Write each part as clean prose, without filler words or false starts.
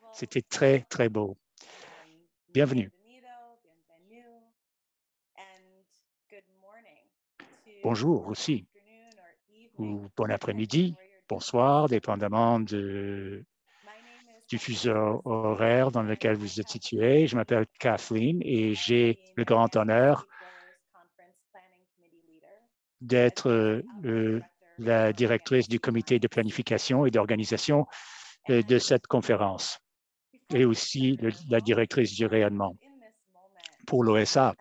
C'était très, très beau. Bienvenue. Bonjour aussi, ou bon après-midi, bonsoir, dépendamment du fuseau horaire dans lequel vous êtes situé. Je m'appelle Kathleen et j'ai le grand honneur d'être la directrice du comité de planification et d'organisation de cette conférence et aussi la directrice du rayonnement pour l'OSA.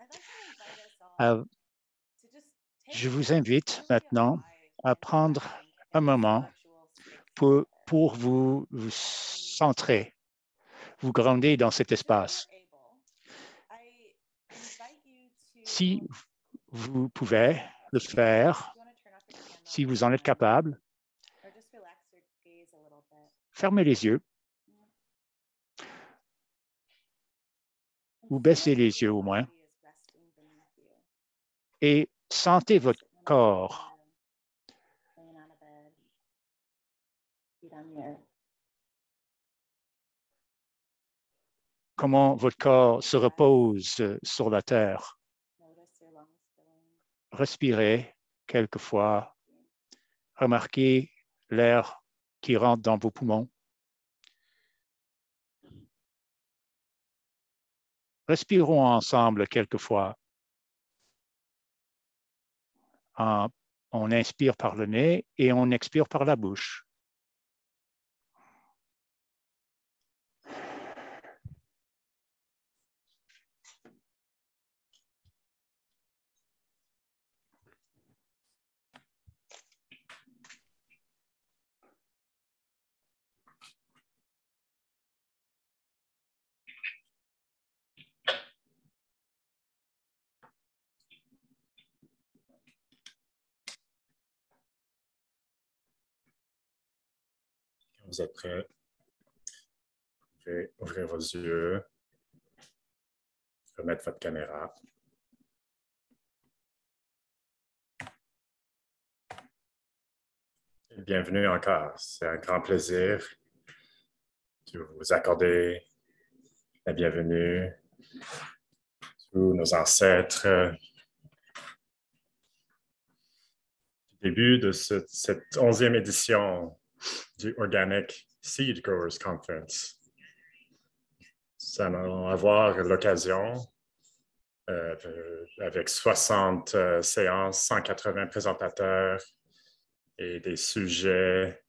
Je vous invite maintenant à prendre un moment pour vous centrer, vous grounder dans cet espace. Si vous pouvez le faire, si vous en êtes capable, fermez les yeux ou baissez les yeux au moins et sentez votre corps. Comment votre corps se repose sur la terre. Respirez quelquefois. Remarquez l'air qui rentre dans vos poumons. Respirons ensemble quelquefois. On inspire par le nez et on expire par la bouche. Vous êtes prêts? Vous pouvez ouvrir vos yeux, remettre votre caméra. Bienvenue encore. C'est un grand plaisir de vous accorder la bienvenue, tous nos ancêtres. Début de cette 11e édition du Organic Seed Growers Conference. Nous allons avoir l'occasion, avec 60 séances, 180 présentateurs et des sujets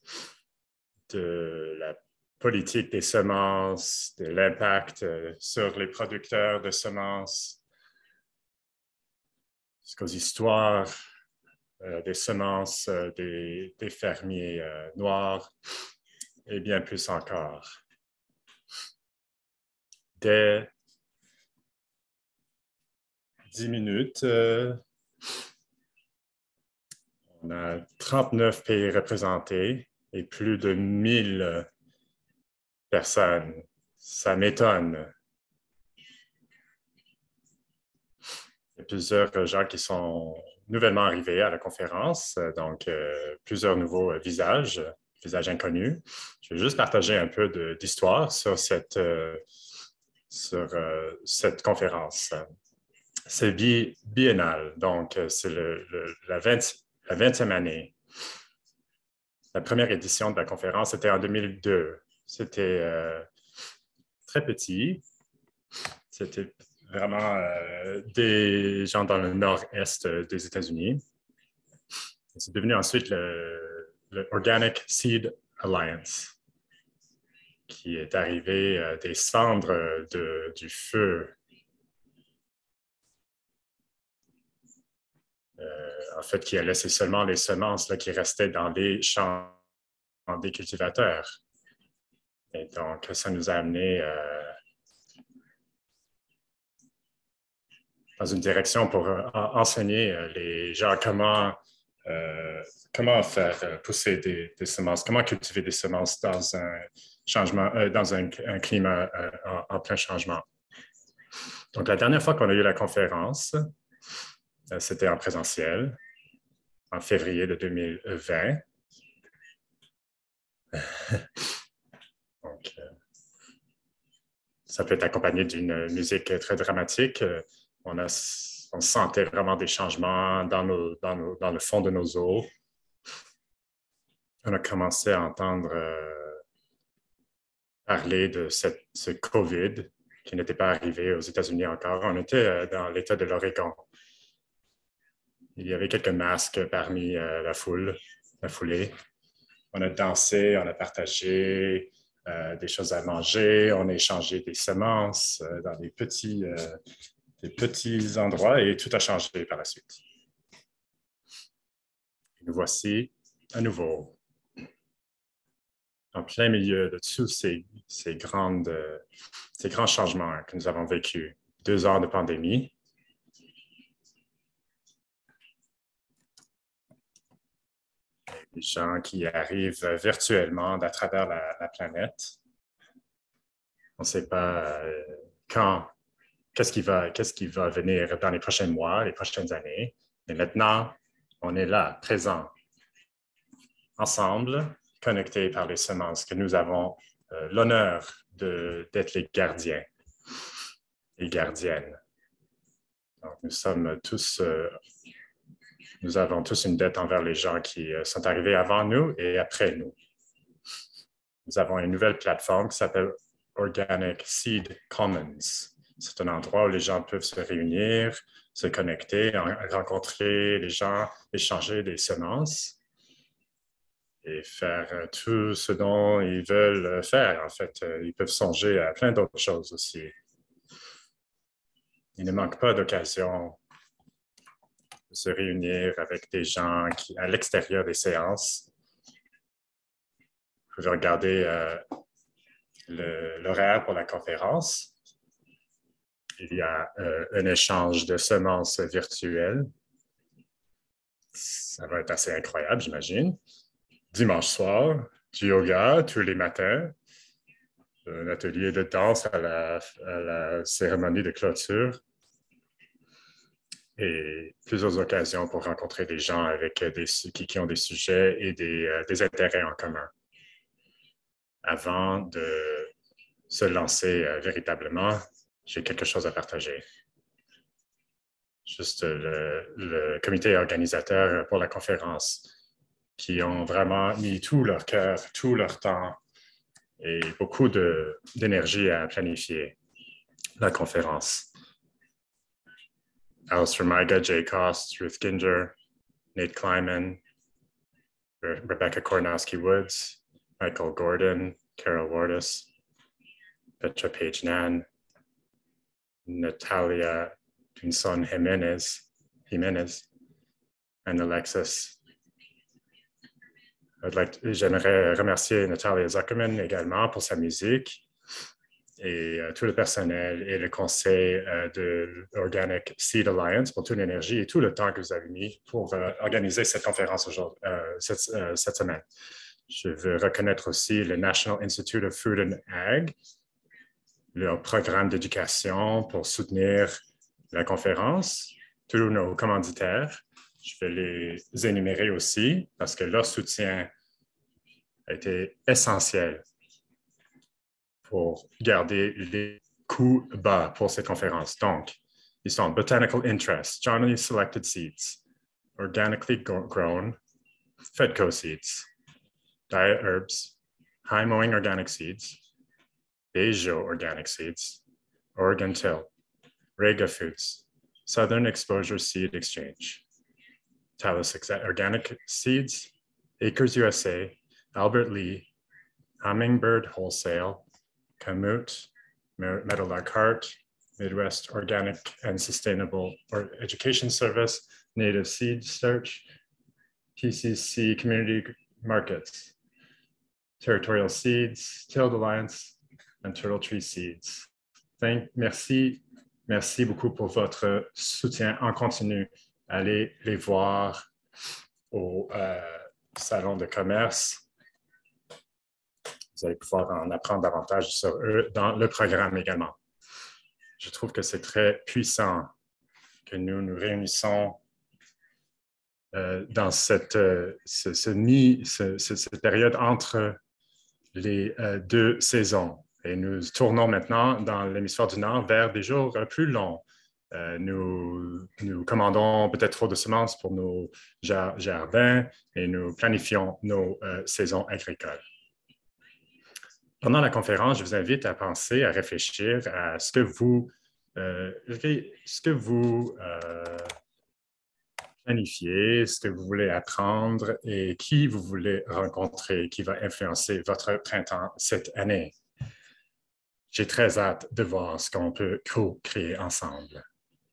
de la politique des semences, de l'impact sur les producteurs de semences, jusqu'aux histoires des semences des fermiers noirs et bien plus encore. Dès 10 minutes, on a 39 pays représentés et plus de 1000 personnes. Ça m'étonne. Il y a plusieurs gens qui sont nouvellement arrivés à la conférence, donc plusieurs nouveaux visages inconnus. Je vais juste partager un peu d'histoire sur cette conférence. C'est biennal, donc c'est la 20e année. La première édition de la conférence était en 2002. C'était très petit. C'était vraiment des gens dans le nord-est des États-Unis. C'est devenu ensuite le Organic Seed Alliance, qui est arrivé des cendres du feu. En fait, qui a laissé seulement les semences là, qui restaient dans les champs des cultivateurs. Et donc, ça nous a amené dans une direction pour enseigner les gens comment faire pousser des semences, comment cultiver des semences dans un changement, dans un climat en plein changement. Donc, la dernière fois qu'on a eu la conférence, c'était en présentiel, en février de 2020. Donc, Ça peut être accompagné d'une musique très dramatique. On sentait vraiment des changements dans le fond de nos os. On a commencé à entendre parler de ce COVID qui n'était pas arrivé aux États-Unis encore. On était dans l'État de l'Oregon. Il y avait quelques masques parmi la foulée. On a dansé, on a partagé des choses à manger, on a échangé des semences dans des petits endroits et tout a changé par la suite. Nous voici à nouveau en plein milieu de tous ces grands changements que nous avons vécus. 2 ans de pandémie. Des gens qui arrivent virtuellement à travers la planète. On ne sait pas quand, qu'est-ce qui va venir dans les prochains mois, les prochaines années. Mais maintenant, on est là, présents, ensemble, connectés par les semences, que nous avons l'honneur d'être les gardiens et gardiennes. Donc, nous avons tous une dette envers les gens qui sont arrivés avant nous et après nous. Nous avons une nouvelle plateforme qui s'appelle Organic Seed Commons. C'est un endroit où les gens peuvent se réunir, se connecter, rencontrer les gens, échanger des semences et faire tout ce dont ils veulent faire. En fait, ils peuvent songer à plein d'autres choses aussi. Il ne manque pas d'occasion de se réunir avec des gens à l'extérieur des séances. Vous pouvez regarder l'horaire pour la conférence. Il y a un échange de semences virtuelles. Ça va être assez incroyable, j'imagine. Dimanche soir, du yoga tous les matins, un atelier de danse à la cérémonie de clôture et plusieurs occasions pour rencontrer des gens avec qui ont des sujets et des intérêts en commun. Avant de se lancer véritablement, j'ai quelque chose à partager. Juste le comité organisateur pour la conférence, qui ont vraiment mis tout leur cœur, tout leur temps et beaucoup d'énergie à planifier la conférence. Alice Ramiga, Jay Cost, Ruth Ginger, Nate Kleiman, Rebecca Kornowski-Woods, Michael Gordon, Carol Wardis, Petra Page-Nan, Natalia Pinson Jimenez, and Alexis. J'aimerais remercier Natalia Zuckerman également pour sa musique et tout le personnel et le conseil de l'Organic Seed Alliance pour toute l'énergie et tout le temps que vous avez mis pour organiser cette conférence cette semaine. Je veux reconnaître aussi le National Institute of Food and Ag, leur programme d'éducation pour soutenir la conférence, tous nos commanditaires. Je vais les énumérer aussi parce que leur soutien a été essentiel pour garder les coûts bas pour cette conférence. Donc, ils sont Botanical Interest, Johnny Selected Seeds, Organically Grown, Fedco Seeds, Diet Herbs, High Mowing Organic Seeds, Bejo Organic Seeds, Oregon Till, Rega Foods, Southern Exposure Seed Exchange, Talus Organic Seeds, Acres USA, Albert Lee, Hummingbird Wholesale, Kamut, Meadowlark Heart, Midwest Organic and Sustainable Education Service, Native Seed Search, PCC Community Markets, Territorial Seeds, Tilled Alliance, and Turtle Tree Seeds. Merci beaucoup pour votre soutien en continu. Allez les voir au salon de commerce. Vous allez pouvoir en apprendre davantage sur eux dans le programme également. Je trouve que c'est très puissant que nous nous réunissons dans cette période entre les 2 saisons. Et nous tournons maintenant dans l'hémisphère du Nord vers des jours plus longs. Nous commandons peut-être trop de semences pour nos jardins et nous planifions nos saisons agricoles. Pendant la conférence, je vous invite à penser, à réfléchir à ce que vous planifiez, ce que vous voulez apprendre et qui vous voulez rencontrer, qui va influencer votre printemps cette année. J'ai très hâte de voir ce qu'on peut co-créer ensemble.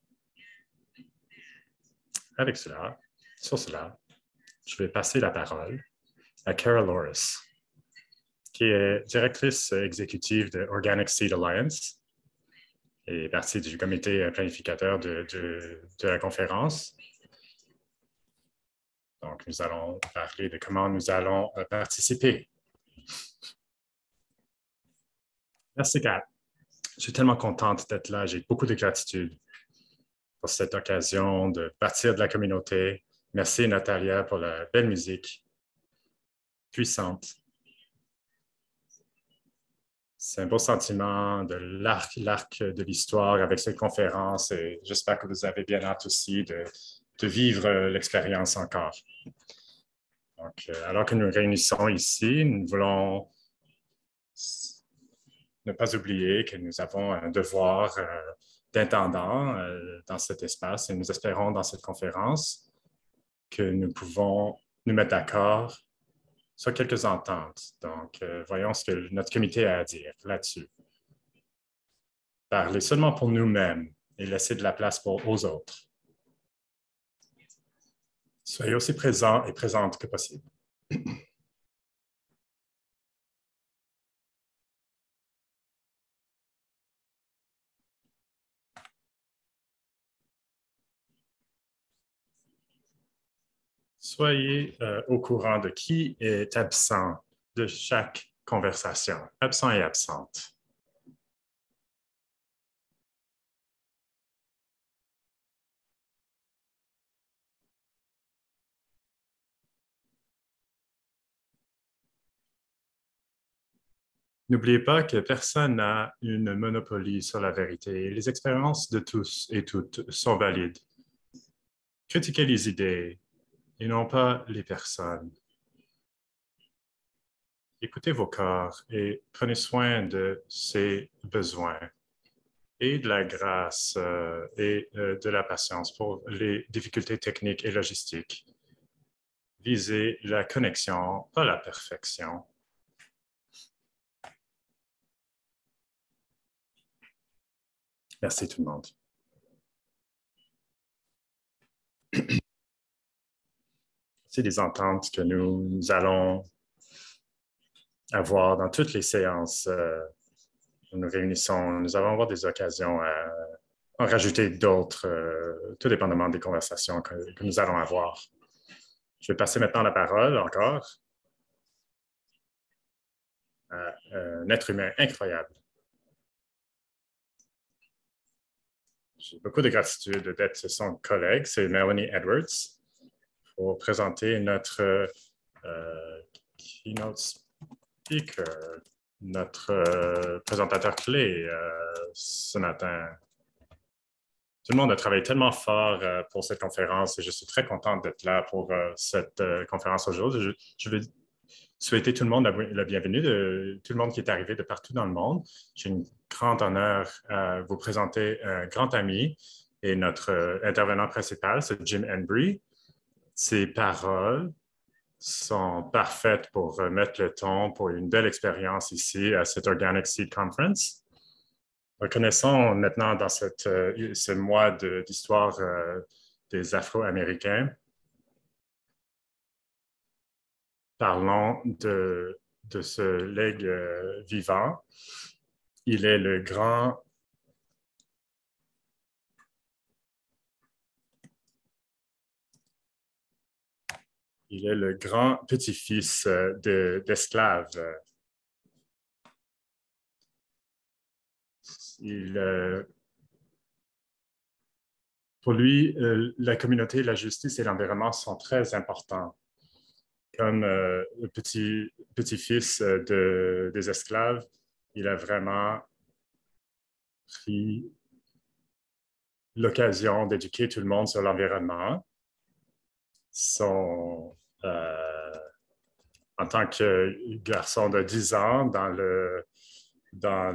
Avec cela, sur cela, je vais passer la parole à Carol Loris, qui est directrice exécutive de Organic Seed Alliance et partie du comité planificateur de la conférence. Donc, nous allons parler de comment nous allons participer. Merci, Kat. Je suis tellement contente d'être là. J'ai beaucoup de gratitude pour cette occasion de partir de la communauté. Merci, Natalia, pour la belle musique puissante. C'est un beau sentiment de l'arc de l'histoire avec cette conférence et j'espère que vous avez bien hâte aussi de vivre l'expérience encore. Donc, alors que nous réunissons ici, nous voulons ne pas oublier que nous avons un devoir d'intendant dans cet espace et nous espérons dans cette conférence que nous pouvons nous mettre d'accord sur quelques ententes. Donc, voyons ce que notre comité a à dire là-dessus. Parler seulement pour nous-mêmes et laisser de la place aux autres. Soyez aussi présents et présentes que possible. Soyez au courant de qui est absent de chaque conversation, absent et absente. N'oubliez pas que personne n'a une monopolie sur la vérité. Les expériences de tous et toutes sont valides. Critiquez les idées et non pas les personnes. Écoutez vos corps et prenez soin de ses besoins et de la grâce et de la patience pour les difficultés techniques et logistiques. Visez la connexion, pas la perfection. Merci tout le monde. C'est des ententes que nous allons avoir dans toutes les séances où nous réunissons. Nous allons avoir des occasions à en rajouter d'autres, tout dépendamment des conversations que nous allons avoir. Je vais passer maintenant la parole encore à un être humain incroyable. J'ai beaucoup de gratitude d'être son collègue, c'est Melanie Edwards, pour présenter notre keynote speaker, notre présentateur clé ce matin. Tout le monde a travaillé tellement fort pour cette conférence et je suis très contente d'être là pour cette conférence aujourd'hui. Je veux souhaiter tout le monde la bienvenue, tout le monde qui est arrivé de partout dans le monde. J'ai un grand honneur à vous présenter un grand ami et notre intervenant principal, c'est Jim Embry. Ses paroles sont parfaites pour mettre le ton pour une belle expérience ici à cette Organic Seed Conference. Reconnaissons maintenant dans ce mois d'histoire des Afro-Américains, parlons de ce legs vivant. Il est le grand petit-fils d'esclaves. Pour lui, la communauté, la justice et l'environnement sont très importants. Comme le petit-fils des esclaves, il a vraiment pris l'occasion d'éduquer tout le monde sur l'environnement. En tant que garçon de 10 ans dans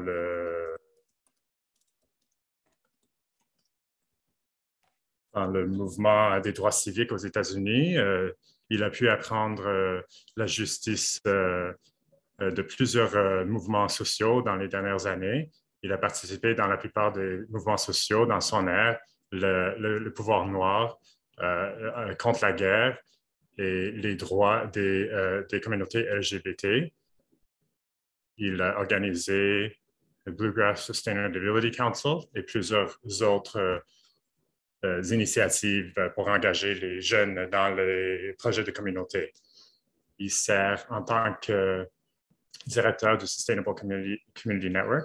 le mouvement des droits civiques aux États-Unis, il a pu apprendre la justice de plusieurs mouvements sociaux dans les dernières années. Il a participé dans la plupart des mouvements sociaux dans son ère, le pouvoir noir contre la guerre et les droits des communautés LGBT. Il a organisé le Bluegrass Sustainability Council et plusieurs autres initiatives pour engager les jeunes dans les projets de communauté. Il sert en tant que directeur du Sustainable Community Network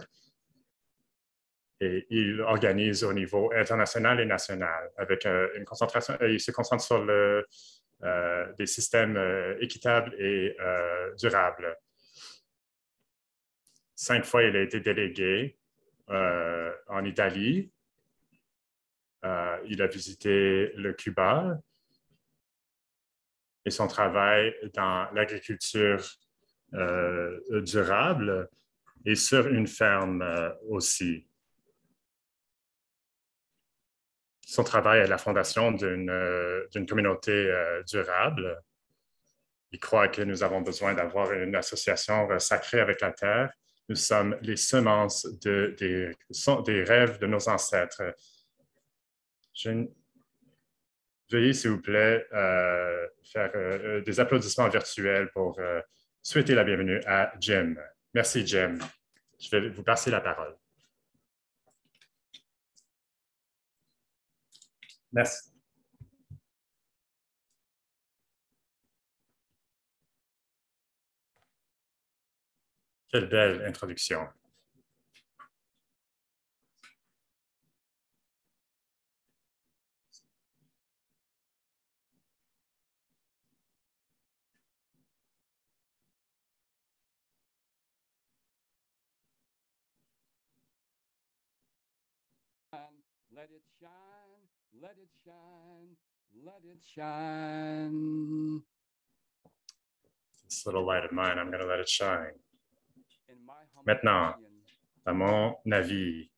et il organise au niveau international et national avec une concentration. Il se concentre sur des systèmes équitables et durables. 5 fois, il a été délégué en Italie. Il a visité le Cuba et son travail dans l'agriculture durable et sur une ferme aussi. Son travail à la fondation d'une communauté durable. Il croit que nous avons besoin d'avoir une association sacrée avec la terre. Nous sommes les semences des rêves de nos ancêtres. Veuillez, s'il vous plaît, faire des applaudissements virtuels pour souhaiter la bienvenue à Jim. Merci, Jim. Je vais vous passer la parole. Merci. Quelle belle introduction. Let it shine, let it shine, let it shine. This little light of mine, I'm going to let it shine. Maintenant, à mon avis,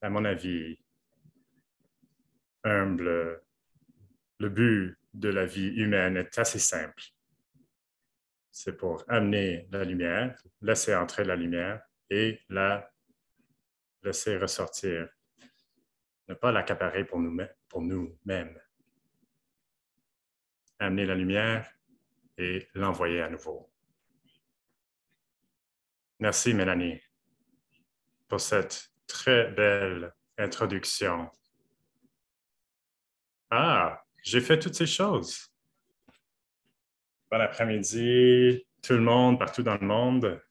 humble, le but de la vie humaine est assez simple. C'est pour amener la lumière, laisser entrer la lumière et la laisser ressortir. Ne pas l'accaparer pour nous-mêmes. Amener la lumière et l'envoyer à nouveau. Merci, Mélanie, pour cette très belle introduction. Ah, j'ai fait toutes ces choses. Bon après-midi, tout le monde, partout dans le monde.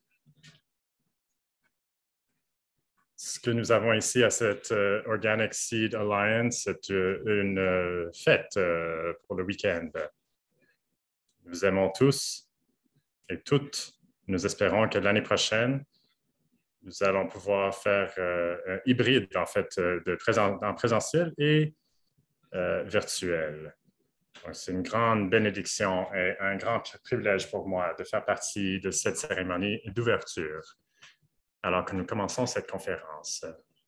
Ce que nous avons ici à cette Organic Seed Alliance, c'est une fête pour le week-end. Nous aimons tous et toutes. Nous espérons que l'année prochaine, nous allons pouvoir faire un hybride, en fait, en présentiel et virtuel. C'est une grande bénédiction et un grand privilège pour moi de faire partie de cette cérémonie d'ouverture alors que nous commençons cette conférence.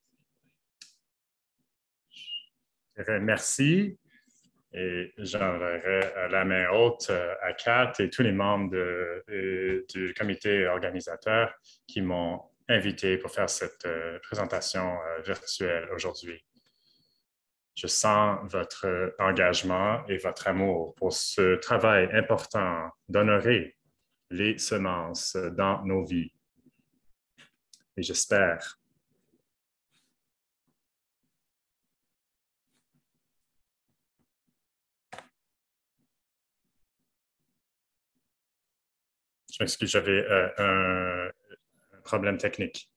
Je dirais merci et j'enverrai la main haute à Kat et tous les membres du comité organisateur qui m'ont invité pour faire cette présentation virtuelle aujourd'hui. Je sens votre engagement et votre amour pour ce travail important d'honorer les semences dans nos vies. Et j'espère je m'excuse, j'avais un problème technique.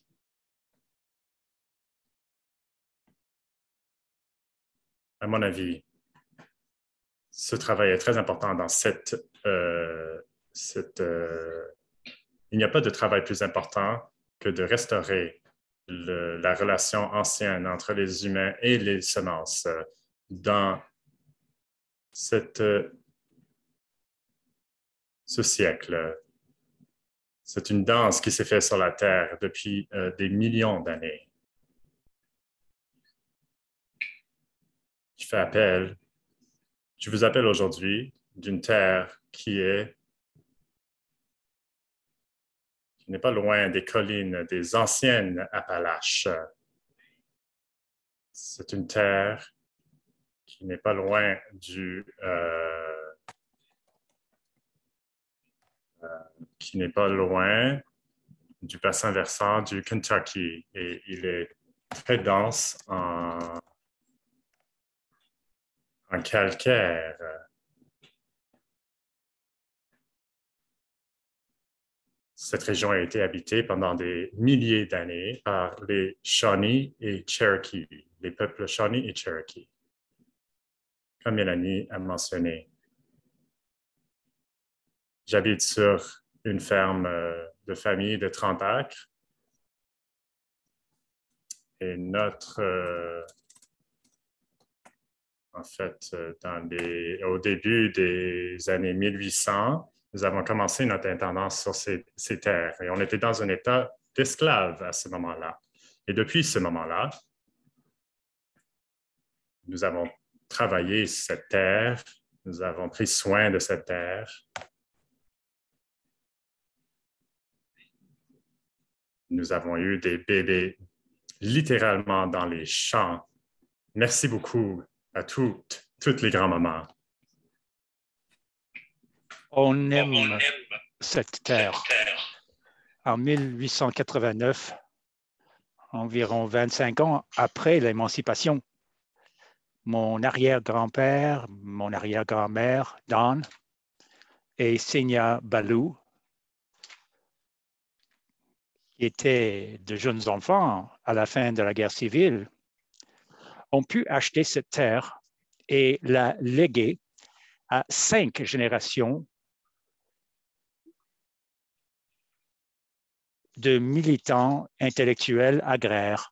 À mon avis, ce travail est très important dans il n'y a pas de travail plus important que de restaurer la relation ancienne entre les humains et les semences dans ce siècle. C'est une danse qui s'est faite sur la Terre depuis des millions d'années. Je vous appelle aujourd'hui d'une terre qui n'est pas loin des collines des anciennes Appalaches. C'est une terre qui n'est pas loin du bassin versant du Kentucky, et il est très dense en calcaire. Cette région a été habitée pendant des milliers d'années par les Shawnee et Cherokee, les peuples Shawnee et Cherokee, comme Mélanie a mentionné. J'habite sur une ferme de famille de 30 acres. Et au début des années 1800, nous avons commencé notre intendance sur ces terres. Et on était dans un état d'esclave à ce moment-là. Et depuis ce moment-là, nous avons travaillé cette terre, nous avons pris soin de cette terre. Nous avons eu des bébés littéralement dans les champs. Merci beaucoup à toutes les grands-mamans. On aime cette terre. En 1889, environ 25 ans après l'émancipation, mon arrière-grand-père, mon arrière-grand-mère, Don, et Senia Balou, qui étaient de jeunes enfants à la fin de la guerre civile, ont pu acheter cette terre et la léguer à 5 générations de militants intellectuels agraires.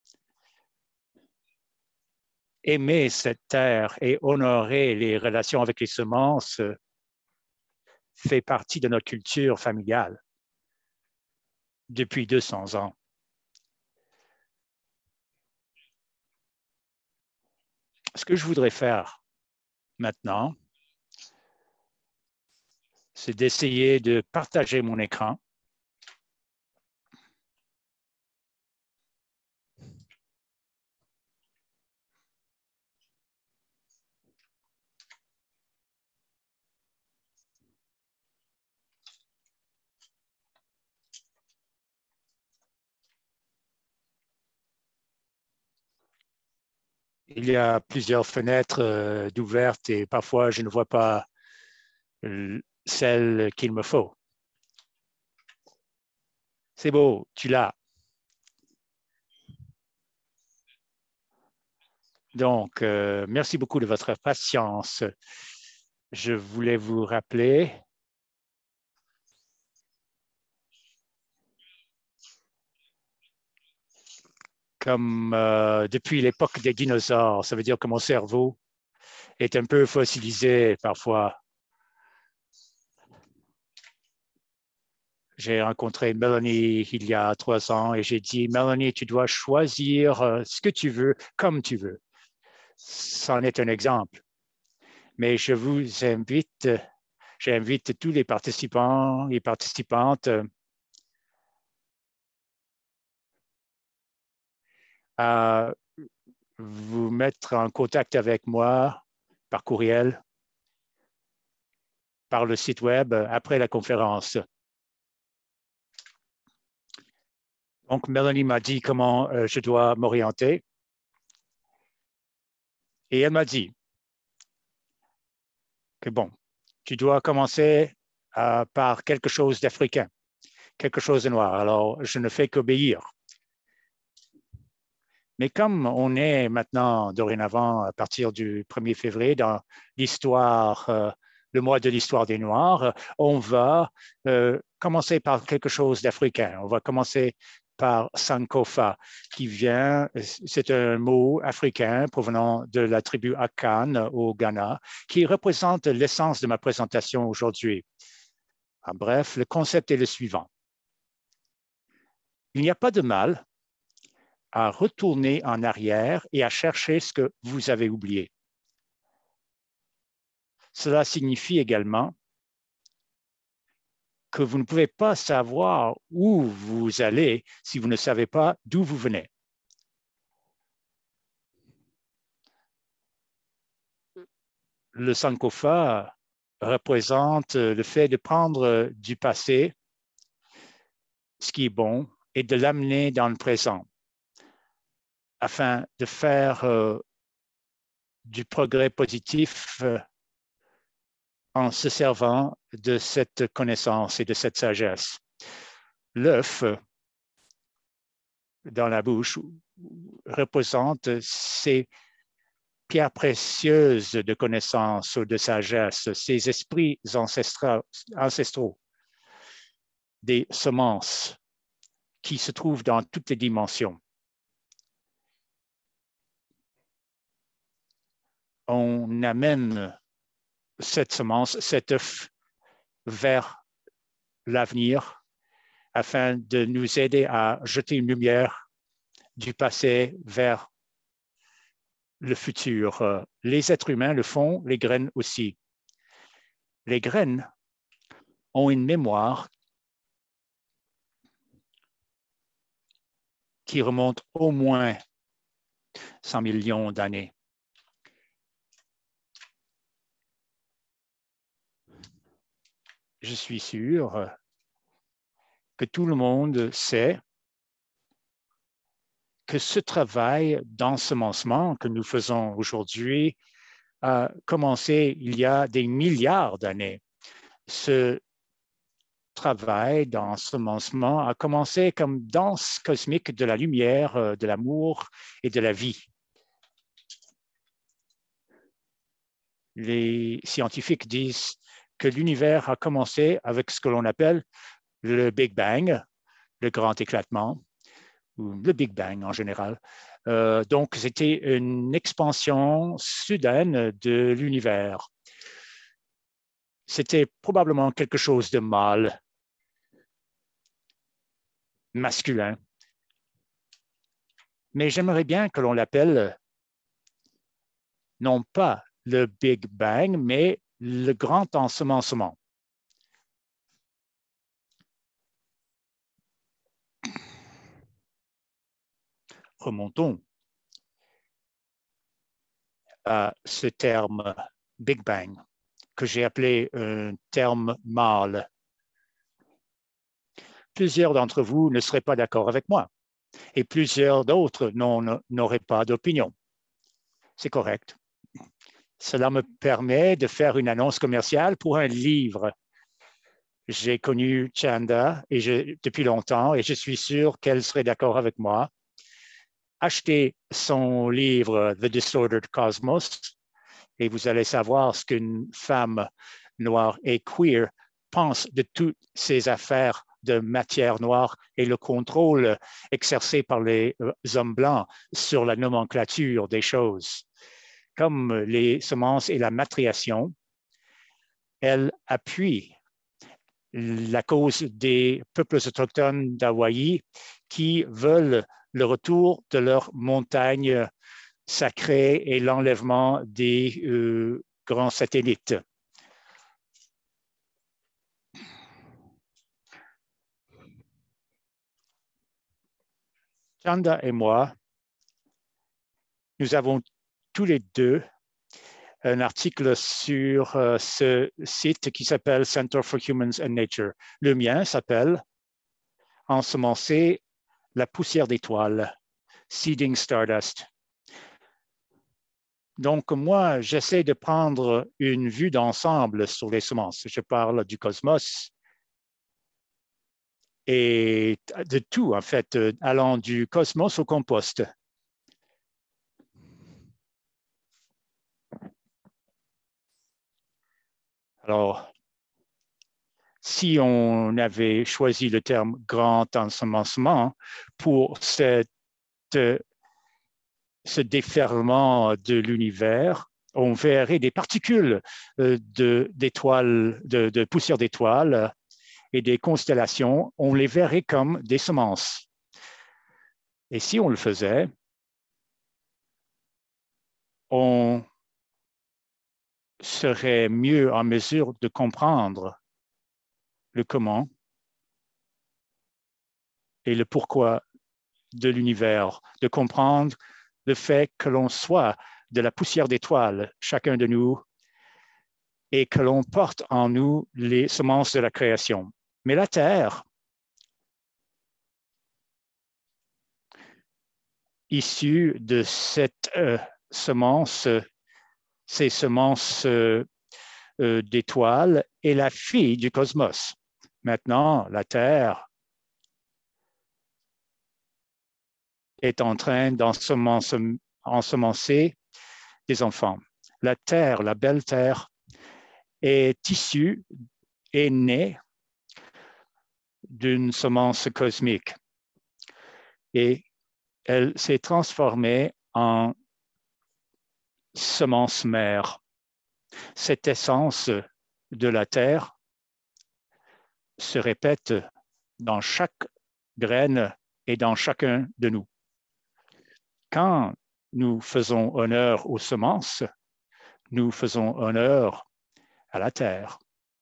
Aimer cette terre et honorer les relations avec les semences fait partie de notre culture familiale depuis 200 ans. Ce que je voudrais faire maintenant, c'est d'essayer de partager mon écran. Il y a plusieurs fenêtres d'ouvertes et parfois je ne vois pas celle qu'il me faut. C'est beau, tu l'as. Donc, merci beaucoup de votre patience. Je voulais vous rappeler comme depuis l'époque des dinosaures, ça veut dire que mon cerveau est un peu fossilisé parfois. J'ai rencontré Mélanie il y a 3 ans et j'ai dit, Mélanie, tu dois choisir ce que tu veux, comme tu veux. C'en est un exemple. Mais je vous invite, j'invite tous les participants et participantes à vous mettre en contact avec moi par courriel, par le site web après la conférence. Donc, Mélanie m'a dit comment je dois m'orienter. Et elle m'a dit que bon, tu dois commencer par quelque chose d'africain, quelque chose de noir. Alors, je ne fais qu'obéir. Mais comme on est maintenant, dorénavant, à partir du 1er février, dans l'histoire, le mois de l'histoire des Noirs, on va commencer par quelque chose d'africain. On va commencer par Sankofa, qui vient, c'est un mot africain provenant de la tribu Akan au Ghana, qui représente l'essence de ma présentation aujourd'hui. En bref, le concept est le suivant. Il n'y a pas de mal à retourner en arrière et à chercher ce que vous avez oublié. Cela signifie également que vous ne pouvez pas savoir où vous allez si vous ne savez pas d'où vous venez. Le Sankofa représente le fait de prendre du passé, ce qui est bon, et de l'amener dans le présent, afin de faire du progrès positif en se servant de cette connaissance et de cette sagesse. L'œuf dans la bouche représente ces pierres précieuses de connaissance ou de sagesse, ces esprits ancestraux, des semences qui se trouvent dans toutes les dimensions. On amène cette semence, cet œuf, vers l'avenir afin de nous aider à jeter une lumière du passé vers le futur. Les êtres humains le font, les graines aussi. Les graines ont une mémoire qui remonte au moins 100 millions d'années. Je suis sûr que tout le monde sait que ce travail d'ensemencement que nous faisons aujourd'hui a commencé il y a des milliards d'années. Ce travail d'ensemencement a commencé comme danse cosmique de la lumière, de l'amour et de la vie. Les scientifiques disent que l'univers a commencé avec ce que l'on appelle le Big Bang, le grand éclatement, ou le Big Bang en général. Donc, c'était une expansion soudaine de l'univers. C'était probablement quelque chose de mâle, masculin. Mais j'aimerais bien que l'on l'appelle non pas le Big Bang, mais le grand ensemencement. Remontons à ce terme Big Bang, que j'ai appelé un terme mâle. Plusieurs d'entre vous ne seraient pas d'accord avec moi et plusieurs d'autres n'auraient pas d'opinion. C'est correct. Cela me permet de faire une annonce commerciale pour un livre. J'ai connu Chanda depuis longtemps et je suis sûr qu'elle serait d'accord avec moi. Achetez son livre The Disordered Cosmos et vous allez savoir ce qu'une femme noire et queer pense de toutes ces affaires de matière noire et le contrôle exercé par les hommes blancs sur la nomenclature des choses. Comme les semences et la matriation, elle appuie la cause des peuples autochtones d'Hawaï qui veulent le retour de leurs montagnes sacrées et l'enlèvement des grands satellites. Chanda et moi, nous avons tous les deux un article sur ce site qui s'appelle Center for Humans and Nature. Le mien s'appelle Ensemencer la poussière d'étoiles, Seeding Stardust. Donc, moi, j'essaie de prendre une vue d'ensemble sur les semences. Je parle du cosmos et de tout, en fait, allant du cosmos au compost. Alors, si on avait choisi le terme grand ensemencement pour ce déferlement de l'univers, on verrait des particules d'étoiles, de poussière d'étoiles et des constellations, on les verrait comme des semences. Et si on le faisait, on serait mieux en mesure de comprendre le comment et le pourquoi de l'univers, de comprendre le fait que l'on soit de la poussière d'étoiles, chacun de nous, et que l'on porte en nous les semences de la création. Mais la Terre, issue de cette semence, ces semences d'étoiles, est la fille du cosmos. Maintenant, la Terre est en train d'ensemencer des enfants. La Terre, la belle Terre, est issue, est née d'une semence cosmique et elle s'est transformée en semence mère. Cette essence de la Terre se répète dans chaque graine et dans chacun de nous. Quand nous faisons honneur aux semences, nous faisons honneur à la Terre.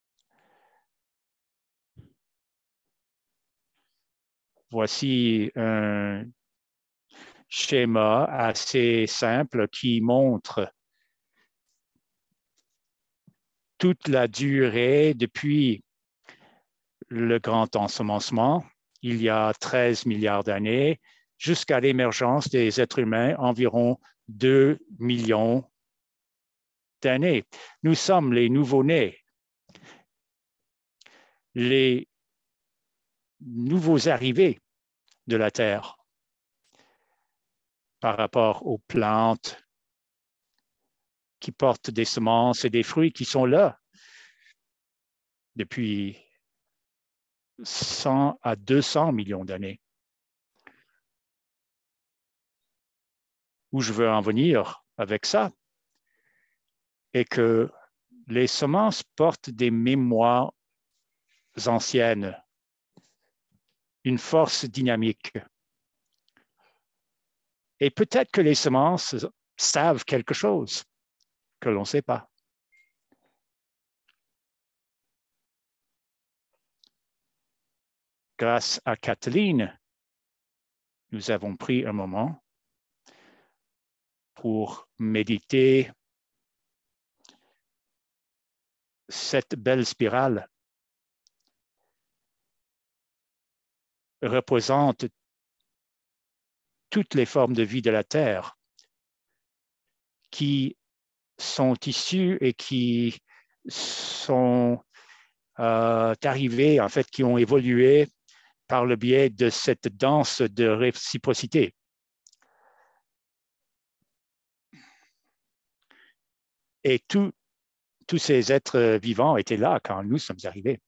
Voici un schéma assez simple qui montre toute la durée depuis le grand ensemencement, il y a 13 milliards d'années, jusqu'à l'émergence des êtres humains, environ 2 millions d'années. Nous sommes les nouveaux-nés, les nouveaux arrivés de la Terre par rapport aux plantes qui portent des semences et des fruits qui sont là depuis 100 à 200 millions d'années. Où je veux en venir avec ça est que les semences portent des mémoires anciennes, une force dynamique. Et peut-être que les semences savent quelque chose que l'on ne sait pas. Grâce à Kathleen, nous avons pris un moment pour méditer cette belle spirale représente toutes les formes de vie de la Terre qui sont issues et qui sont arrivées, en fait, qui ont évolué par le biais de cette danse de réciprocité. Et tous ces êtres vivants étaient là quand nous sommes arrivés.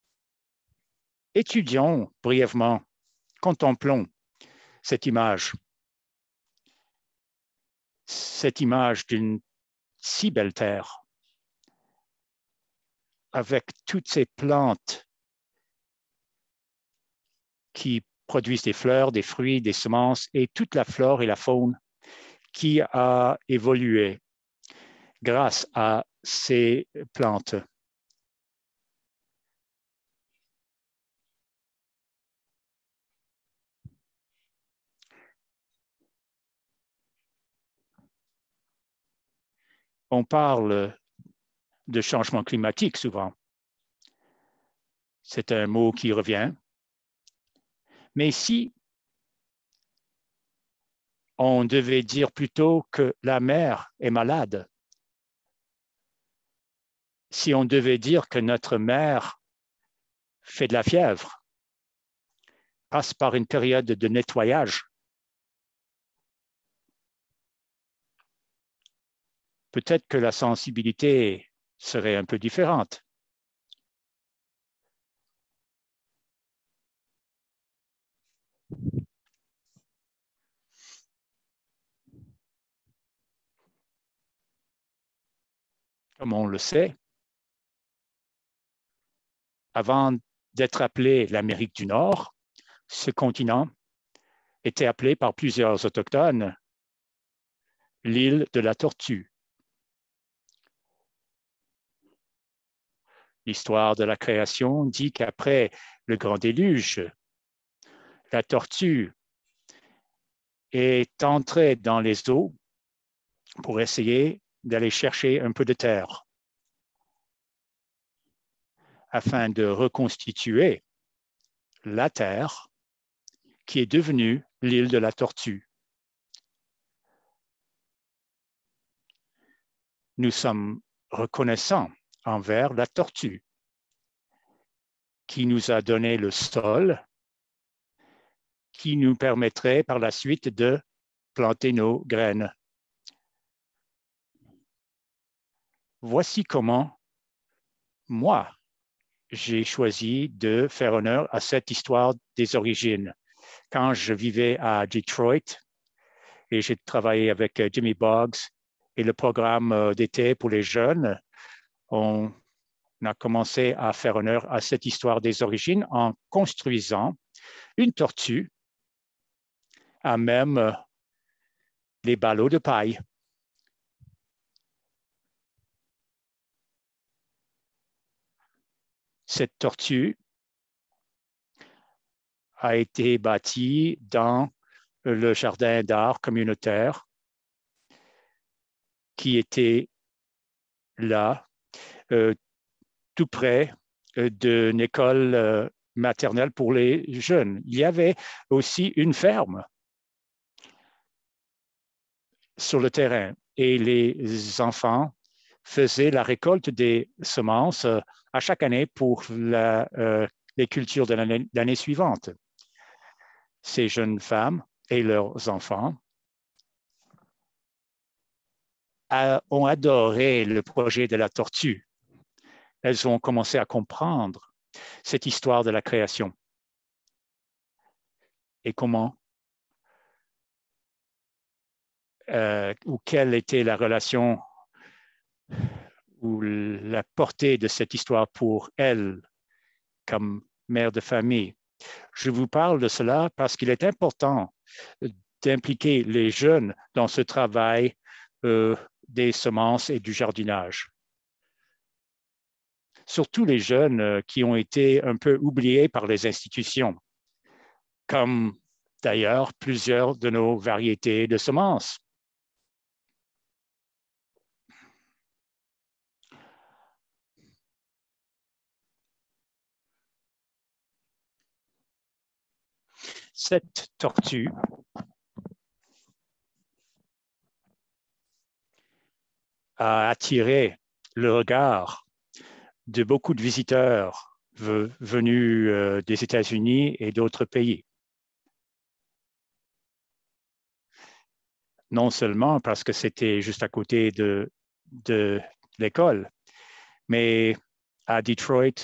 Étudions brièvement, contemplons cette image d'une si belle terre, avec toutes ces plantes qui produisent des fleurs, des fruits, des semences et toute la flore et la faune qui a évolué grâce à ces plantes. On parle de changement climatique souvent. C'est un mot qui revient. Mais si on devait dire plutôt que la mer est malade, si on devait dire que notre mère fait de la fièvre, passe par une période de nettoyage, peut-être que la sensibilité serait un peu différente. Comme on le sait, avant d'être appelé l'Amérique du Nord, ce continent était appelé par plusieurs autochtones l'île de la Tortue. L'histoire de la création dit qu'après le grand déluge, la tortue est entrée dans les eaux pour essayer d'aller chercher un peu de terre afin de reconstituer la terre qui est devenue l'île de la Tortue. Nous sommes reconnaissants envers la tortue qui nous a donné le sol qui nous permettrait par la suite de planter nos graines. Voici comment moi, j'ai choisi de faire honneur à cette histoire des origines. Quand je vivais à Detroit et j'ai travaillé avec Jimmy Boggs et le programme d'été pour les jeunes, on a commencé à faire honneur à cette histoire des origines en construisant une tortue à même les ballots de paille. Cette tortue a été bâtie dans le jardin d'art communautaire qui était là, tout près d'une école maternelle pour les jeunes. Il y avait aussi une ferme sur le terrain et les enfants faisaient la récolte des semences à chaque année pour les cultures de l'année suivante. Ces jeunes femmes et leurs enfants ont adoré le projet de la tortue. Elles ont commencé à comprendre cette histoire de la création et comment ou quelle était la relation ou la portée de cette histoire pour elles comme mère de famille. Je vous parle de cela parce qu'il est important d'impliquer les jeunes dans ce travail des semences et du jardinage. Surtout les jeunes qui ont été un peu oubliés par les institutions, comme d'ailleurs plusieurs de nos variétés de semences. Cette tortue a attiré le regard de beaucoup de visiteurs venus des États-Unis et d'autres pays. Non seulement parce que c'était juste à côté de l'école, mais à Détroit,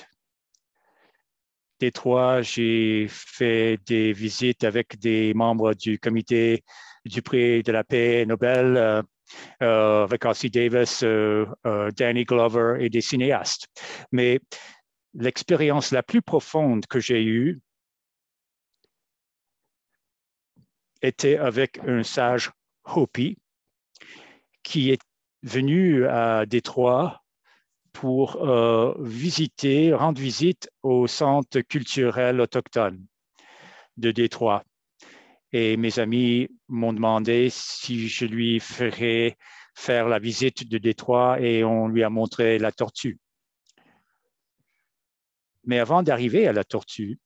j'ai fait des visites avec des membres du comité du prix de la paix Nobel, avec R.C. Davis, Danny Glover et des cinéastes. Mais l'expérience la plus profonde que j'ai eue était avec un sage Hopi qui est venu à Détroit pour rendre visite au centre culturel autochtone de Détroit. Et mes amis m'ont demandé si je lui ferais faire la visite de Détroit et on lui a montré la tortue. Mais avant d'arriver à la tortue,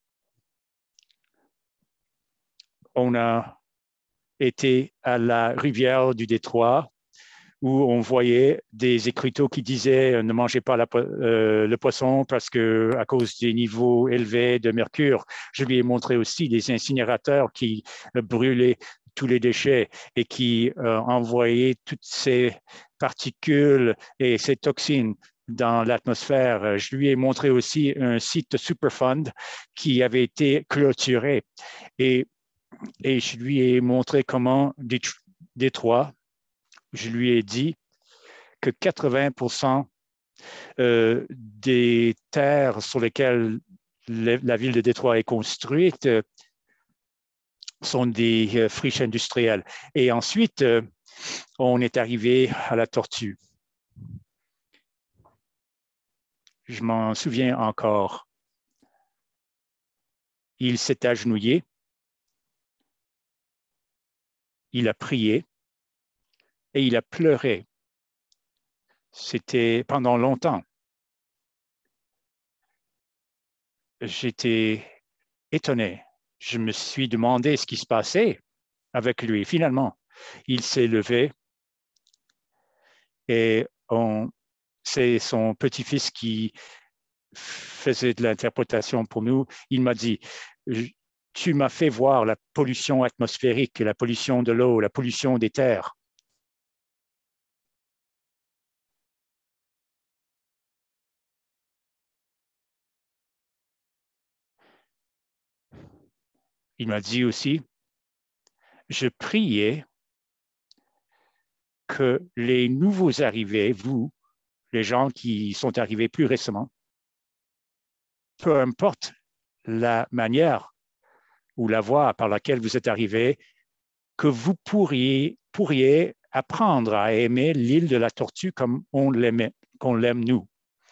on a été à la rivière du Détroit où on voyait des écriteaux qui disaient ne mangez pas le poisson parce que à cause des niveaux élevés de mercure. Je lui ai montré aussi des incinérateurs qui brûlaient tous les déchets et qui envoyaient toutes ces particules et ces toxines dans l'atmosphère. Je lui ai montré aussi un site Superfund qui avait été clôturé et je lui ai montré comment Détroit, je lui ai dit que 80% des terres sur lesquelles la ville de Détroit est construite sont des friches industrielles. Et ensuite, on est arrivé à la tortue. Je m'en souviens encore. Il s'est agenouillé, il a prié et il a pleuré. C'était pendant longtemps. J'étais étonné. Je me suis demandé ce qui se passait avec lui. Finalement, il s'est levé et c'est son petit-fils qui faisait de l'interprétation pour nous. Il m'a dit, tu m'as fait voir la pollution atmosphérique, la pollution de l'eau, la pollution des terres. Il m'a dit aussi, je priais que les nouveaux arrivés, vous, les gens qui sont arrivés plus récemment, peu importe la manière ou la voie par laquelle vous êtes arrivés, que vous pourriez apprendre à aimer l'île de la Tortue comme on l'aimait, qu'on l'aime nous.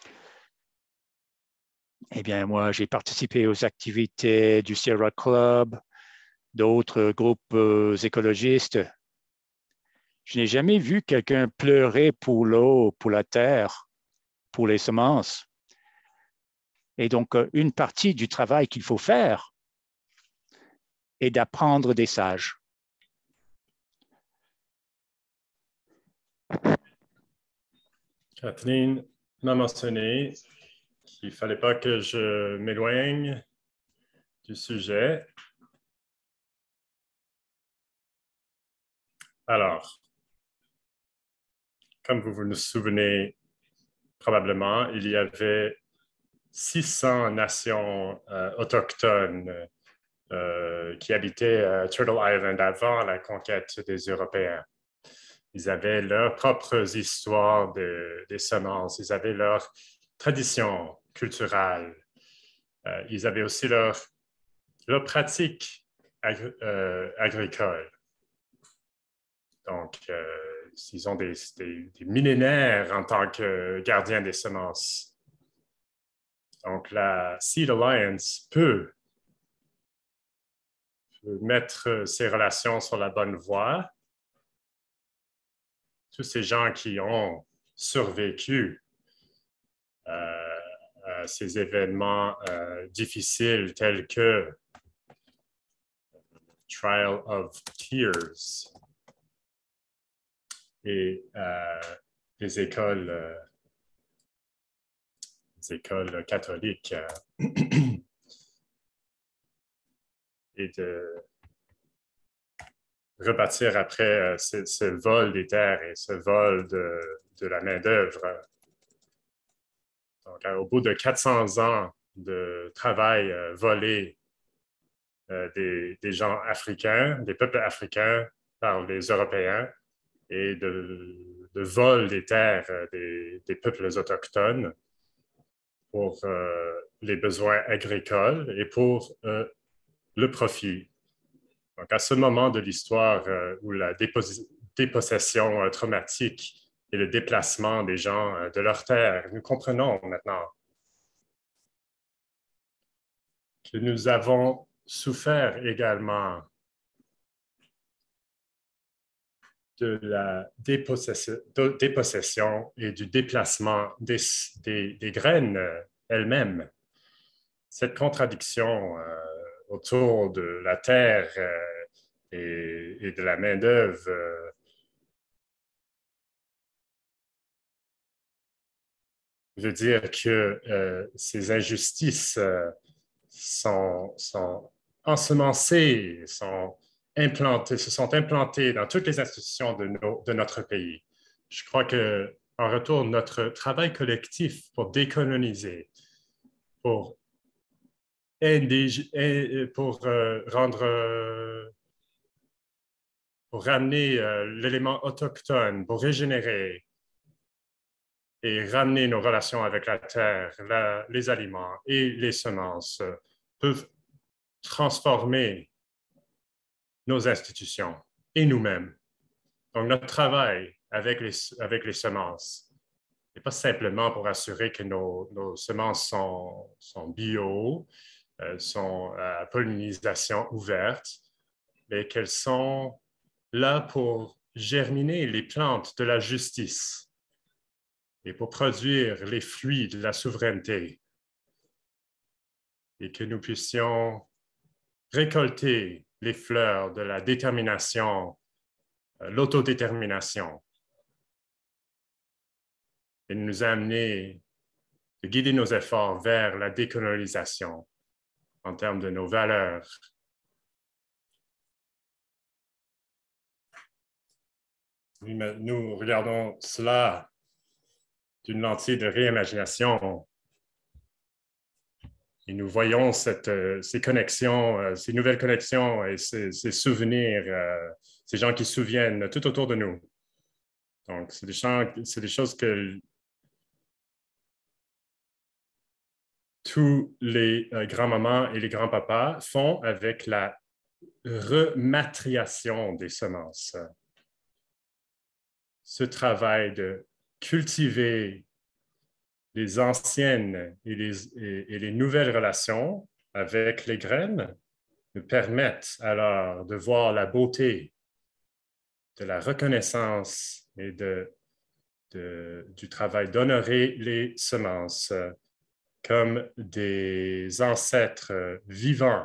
Eh bien, moi, j'ai participé aux activités du Sierra Club, d'autres groupes écologistes. Je n'ai jamais vu quelqu'un pleurer pour l'eau, pour la terre, pour les semences. Et donc, une partie du travail qu'il faut faire est d'apprendre des sages. Kathleen m'a mentionné qu'il ne fallait pas que je m'éloigne du sujet. Alors, comme vous vous souvenez probablement, il y avait 600 nations autochtones qui habitaient Turtle Island avant la conquête des Européens. Ils avaient leurs propres histoires des semences, ils avaient leurs traditions culturelles, ils avaient aussi leurs pratiques agricoles. Donc, ils ont des millénaires en tant que gardiens des semences. Donc, la Seed Alliance peut mettre ces relations sur la bonne voie. Tous ces gens qui ont survécu à ces événements difficiles tels que Trial of Tears et les écoles catholiques et de rebâtir après ce vol des terres et ce vol de la main-d'œuvre. Donc, au bout de 400 ans de travail volé des gens africains, des peuples africains par les Européens et de vol des terres des peuples autochtones pour les besoins agricoles et pour le profit. Donc, à ce moment de l'histoire où la dépossession traumatique et le déplacement des gens de leurs terres, nous comprenons maintenant que nous avons souffert également de la dépossession et du déplacement des graines elles-mêmes. Cette contradiction autour de la terre et de la main-d'œuvre veut dire que ces injustices sont ensemencées, se sont implantées dans toutes les institutions de notre pays. Je crois qu'en retour, notre travail collectif pour décoloniser, pour ramener l'élément autochtone, pour régénérer, et ramener nos relations avec la terre, les aliments et les semences peuvent transformer nos institutions et nous-mêmes. Donc, notre travail avec les semences n'est pas simplement pour assurer que nos semences sont bio, sont à pollinisation ouverte, mais qu'elles sont là pour germiner les plantes de la justice et pour produire les fruits de la souveraineté, et que nous puissions récolter les fleurs de la détermination, l'autodétermination, et nous amener, de guider nos efforts vers la décolonisation en termes de nos valeurs. Nous regardons cela d'une lentille de réimagination et nous voyons ces connexions, ces nouvelles connexions et ces souvenirs, ces gens qui se souviennent tout autour de nous. Donc, c'est des choses que tous les grands-mamans et les grands-papas font avec la rematriation des semences. Ce travail de cultiver les anciennes et les nouvelles relations avec les graines nous permettent alors de voir la beauté de la reconnaissance et du travail d'honorer les semences comme des ancêtres vivants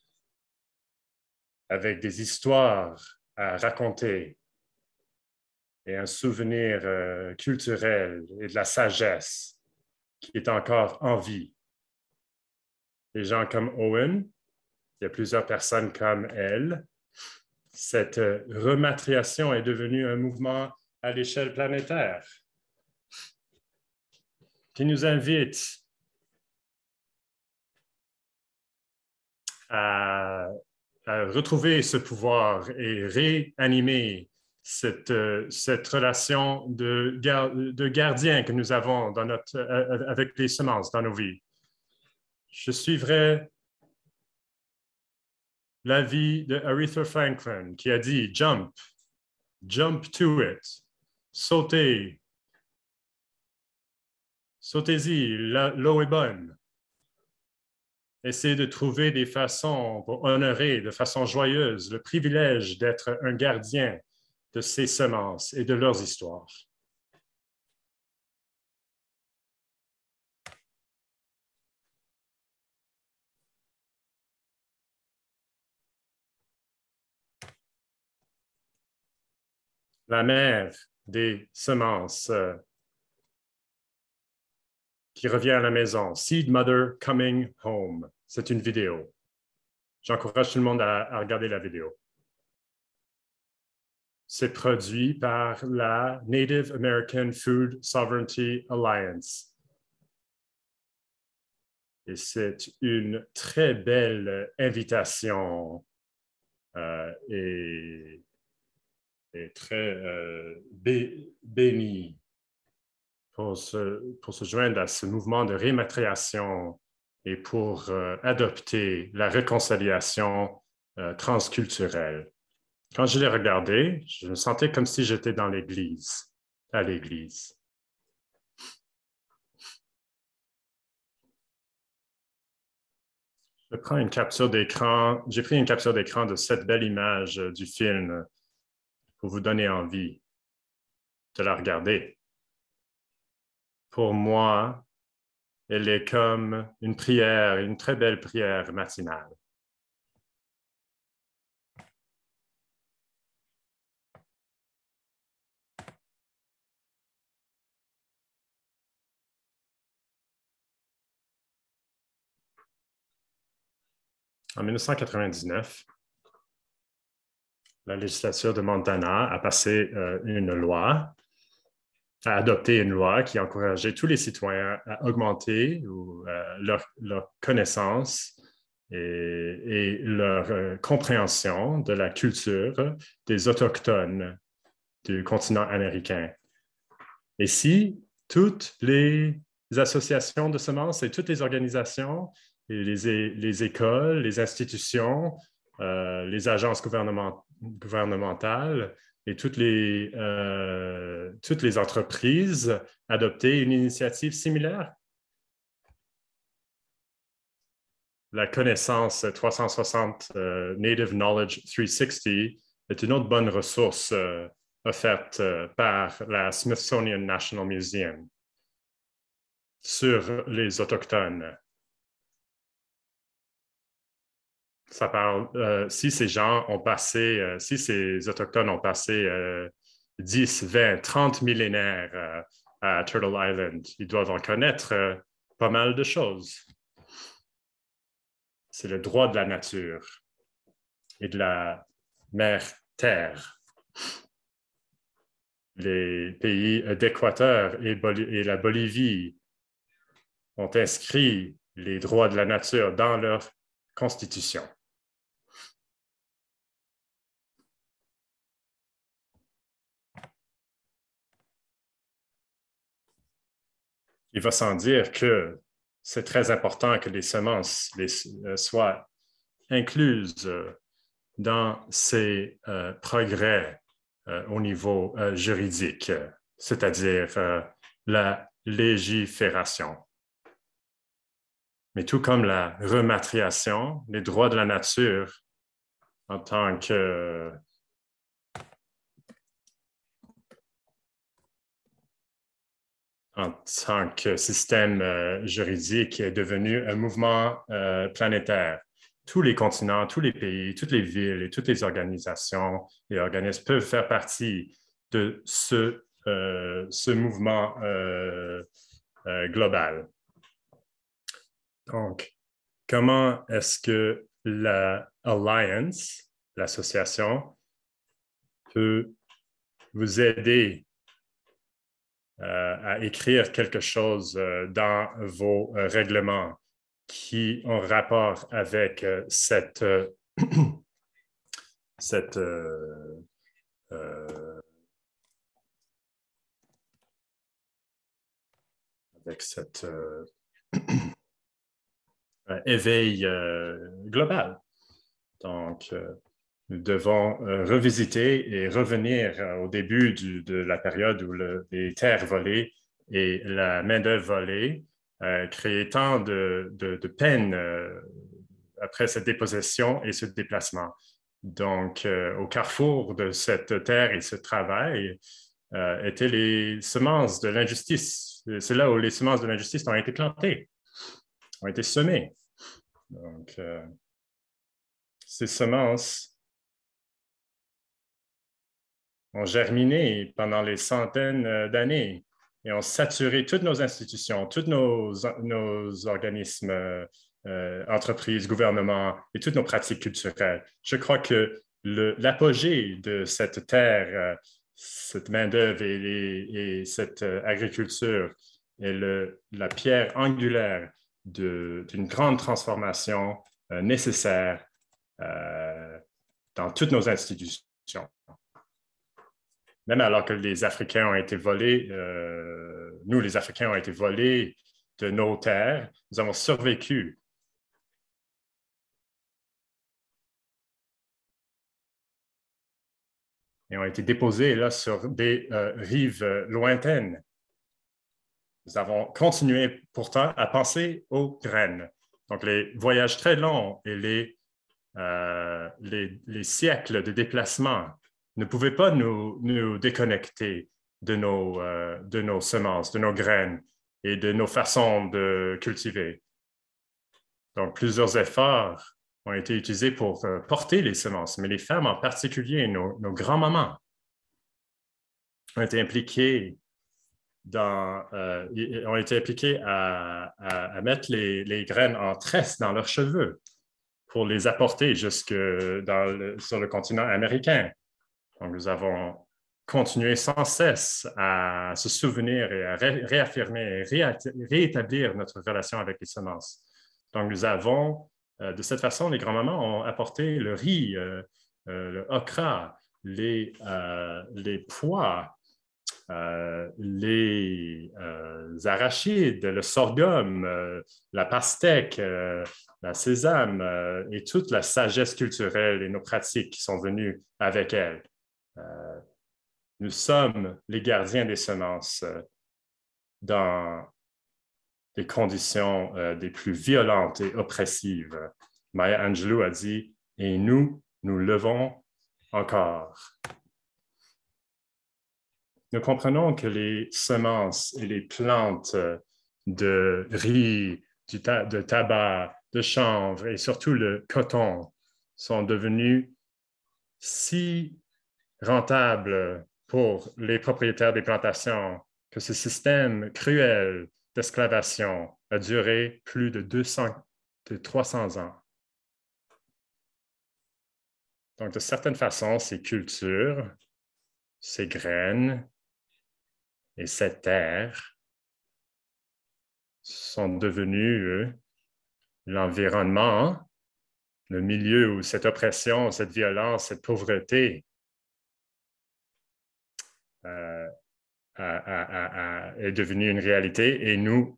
avec des histoires à raconter et un souvenir culturel et de la sagesse qui est encore en vie. Des gens comme Owen, il y a plusieurs personnes comme elle. Cette rematriation est devenue un mouvement à l'échelle planétaire qui nous invite à retrouver ce pouvoir et réanimer cette relation de gardien que nous avons avec les semences dans nos vies. Je suivrai l'avis de Aretha Franklin qui a dit « Jump, jump to it, sautez, sautez-y, l'eau est bonne. » Essayez de trouver des façons pour honorer de façon joyeuse le privilège d'être un gardien de ces semences et de leurs histoires. La mère des semences qui revient à la maison, Seed Mother Coming Home. C'est une vidéo. J'encourage tout le monde à regarder la vidéo. C'est produit par la Native American Food Sovereignty Alliance. Et c'est une très belle invitation et très bénie pour se joindre à ce mouvement de rématriation et pour adopter la réconciliation transculturelle. Quand je l'ai regardé, je me sentais comme si j'étais dans l'église, à l'église. J'ai pris une capture d'écran de cette belle image du film pour vous donner envie de la regarder. Pour moi, elle est comme une prière, une très belle prière matinale. En 1999, la législature de Montana a passé a adopté une loi qui encourageait tous les citoyens à augmenter leur connaissance et leur compréhension de la culture des Autochtones du continent américain. Et si toutes les associations de semences et toutes les organisations, et les écoles, les institutions, les agences gouvernementales et toutes les entreprises adopter une initiative similaire? La connaissance 360 Native Knowledge 360 est une autre bonne ressource offerte par la Smithsonian National Museum sur les Autochtones. Ça parle, si ces gens ont passé, si ces Autochtones ont passé 10, 20, 30 millénaires à Turtle Island, ils doivent en connaître pas mal de choses. C'est le droit de la nature et de la mère Terre. Les pays d'Équateur et la Bolivie ont inscrit les droits de la nature dans leur constitution. Il va sans dire que c'est très important que les semences soient incluses dans ces progrès au niveau juridique, c'est-à-dire la légifération. Mais tout comme la rematriation, les droits de la nature en tant que système juridique est devenu un mouvement planétaire. Tous les continents, tous les pays, toutes les villes et toutes les organisations et organismes peuvent faire partie de ce mouvement global. Donc, comment est-ce que la Alliance, l'association, peut vous aider à écrire quelque chose dans vos règlements qui ont rapport avec éveil global. Donc, nous devons revisiter et revenir au début de la période où les terres volées et la main-d'œuvre volée créaient tant de peine après cette dépossession et ce déplacement. Donc, au carrefour de cette terre et ce travail étaient les semences de l'injustice. C'est là où les semences de l'injustice ont été plantées, ont été semées. Donc, ces semences ont germiné pendant les centaines d'années et ont saturé toutes nos institutions, tous nos organismes, entreprises, gouvernements et toutes nos pratiques culturelles. Je crois que l'apogée de cette terre, cette main-d'œuvre et cette agriculture est la pierre angulaire d'une grande transformation nécessaire dans toutes nos institutions. Même alors que les Africains ont été volés, nous, les Africains, ont été volés de nos terres, nous avons survécu. Et ont été déposés là sur des rives lointaines. Nous avons continué pourtant à penser aux graines. Donc, les voyages très longs et les siècles de déplacement ne pouvaient pas nous déconnecter de nos semences, de nos graines et de nos façons de cultiver. Donc, plusieurs efforts ont été utilisés pour porter les semences, mais les femmes en particulier, nos grands-mamans, ont été impliquées à mettre les graines en tresse dans leurs cheveux pour les apporter jusque sur le continent américain. Donc, nous avons continué sans cesse à se souvenir et à réaffirmer et réétablir notre relation avec les semences. Donc, nous avons, de cette façon, les grands-mamans ont apporté le riz, le okra, les pois, les arachides, le sorghum, la pastèque, la sésame et toute la sagesse culturelle et nos pratiques qui sont venues avec elle. Nous sommes les gardiens des semences dans des conditions des plus violentes et oppressives. Maya Angelou a dit, « Et nous levons encore. » Nous comprenons que les semences et les plantes de riz, de tabac, de chanvre et surtout le coton sont devenus si rentables pour les propriétaires des plantations que ce système cruel d'esclavation a duré plus de 300 ans. Donc, de certaines façons, ces cultures, ces graines et cette terre sont devenus l'environnement, le milieu où cette oppression, cette violence, cette pauvreté est devenue une réalité et nous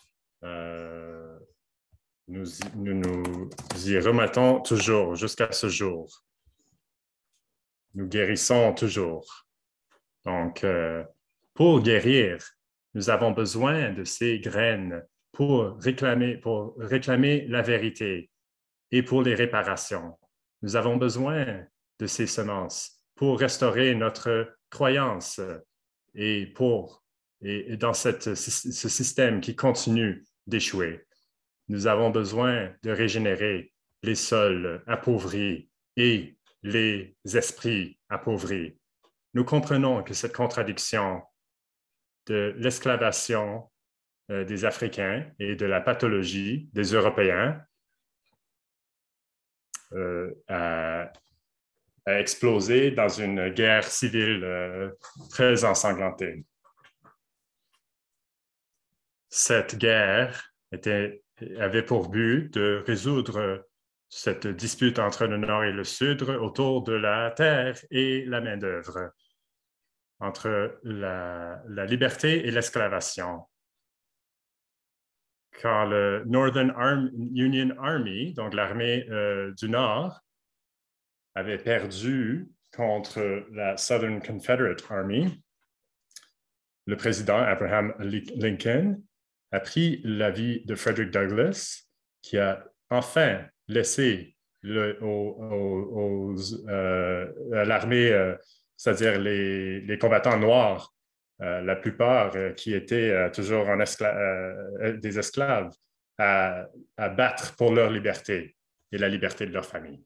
y remettons toujours jusqu'à ce jour. Nous guérissons toujours. Donc, pour guérir, nous avons besoin de ces graines pour réclamer la vérité et pour les réparations. Nous avons besoin de ces semences pour restaurer notre croyance et dans ce système qui continue d'échouer. Nous avons besoin de régénérer les sols appauvris et les esprits appauvris. Nous comprenons que cette contradiction de l'esclavation des Africains et de la pathologie des Européens a explosé dans une guerre civile très ensanglantée. Cette guerre avait pour but de résoudre cette dispute entre le Nord et le Sud autour de la terre et la main-d'œuvre, entre la liberté et l'esclavation. Quand le Northern Union Army, donc l'armée du Nord, avait perdu contre la Southern Confederate Army, le président Abraham Lincoln a pris l'avis de Frederick Douglass, qui a enfin laissé à l'armée, c'est-à-dire les combattants noirs, la plupart qui étaient toujours des esclaves, à battre pour leur liberté et la liberté de leur famille.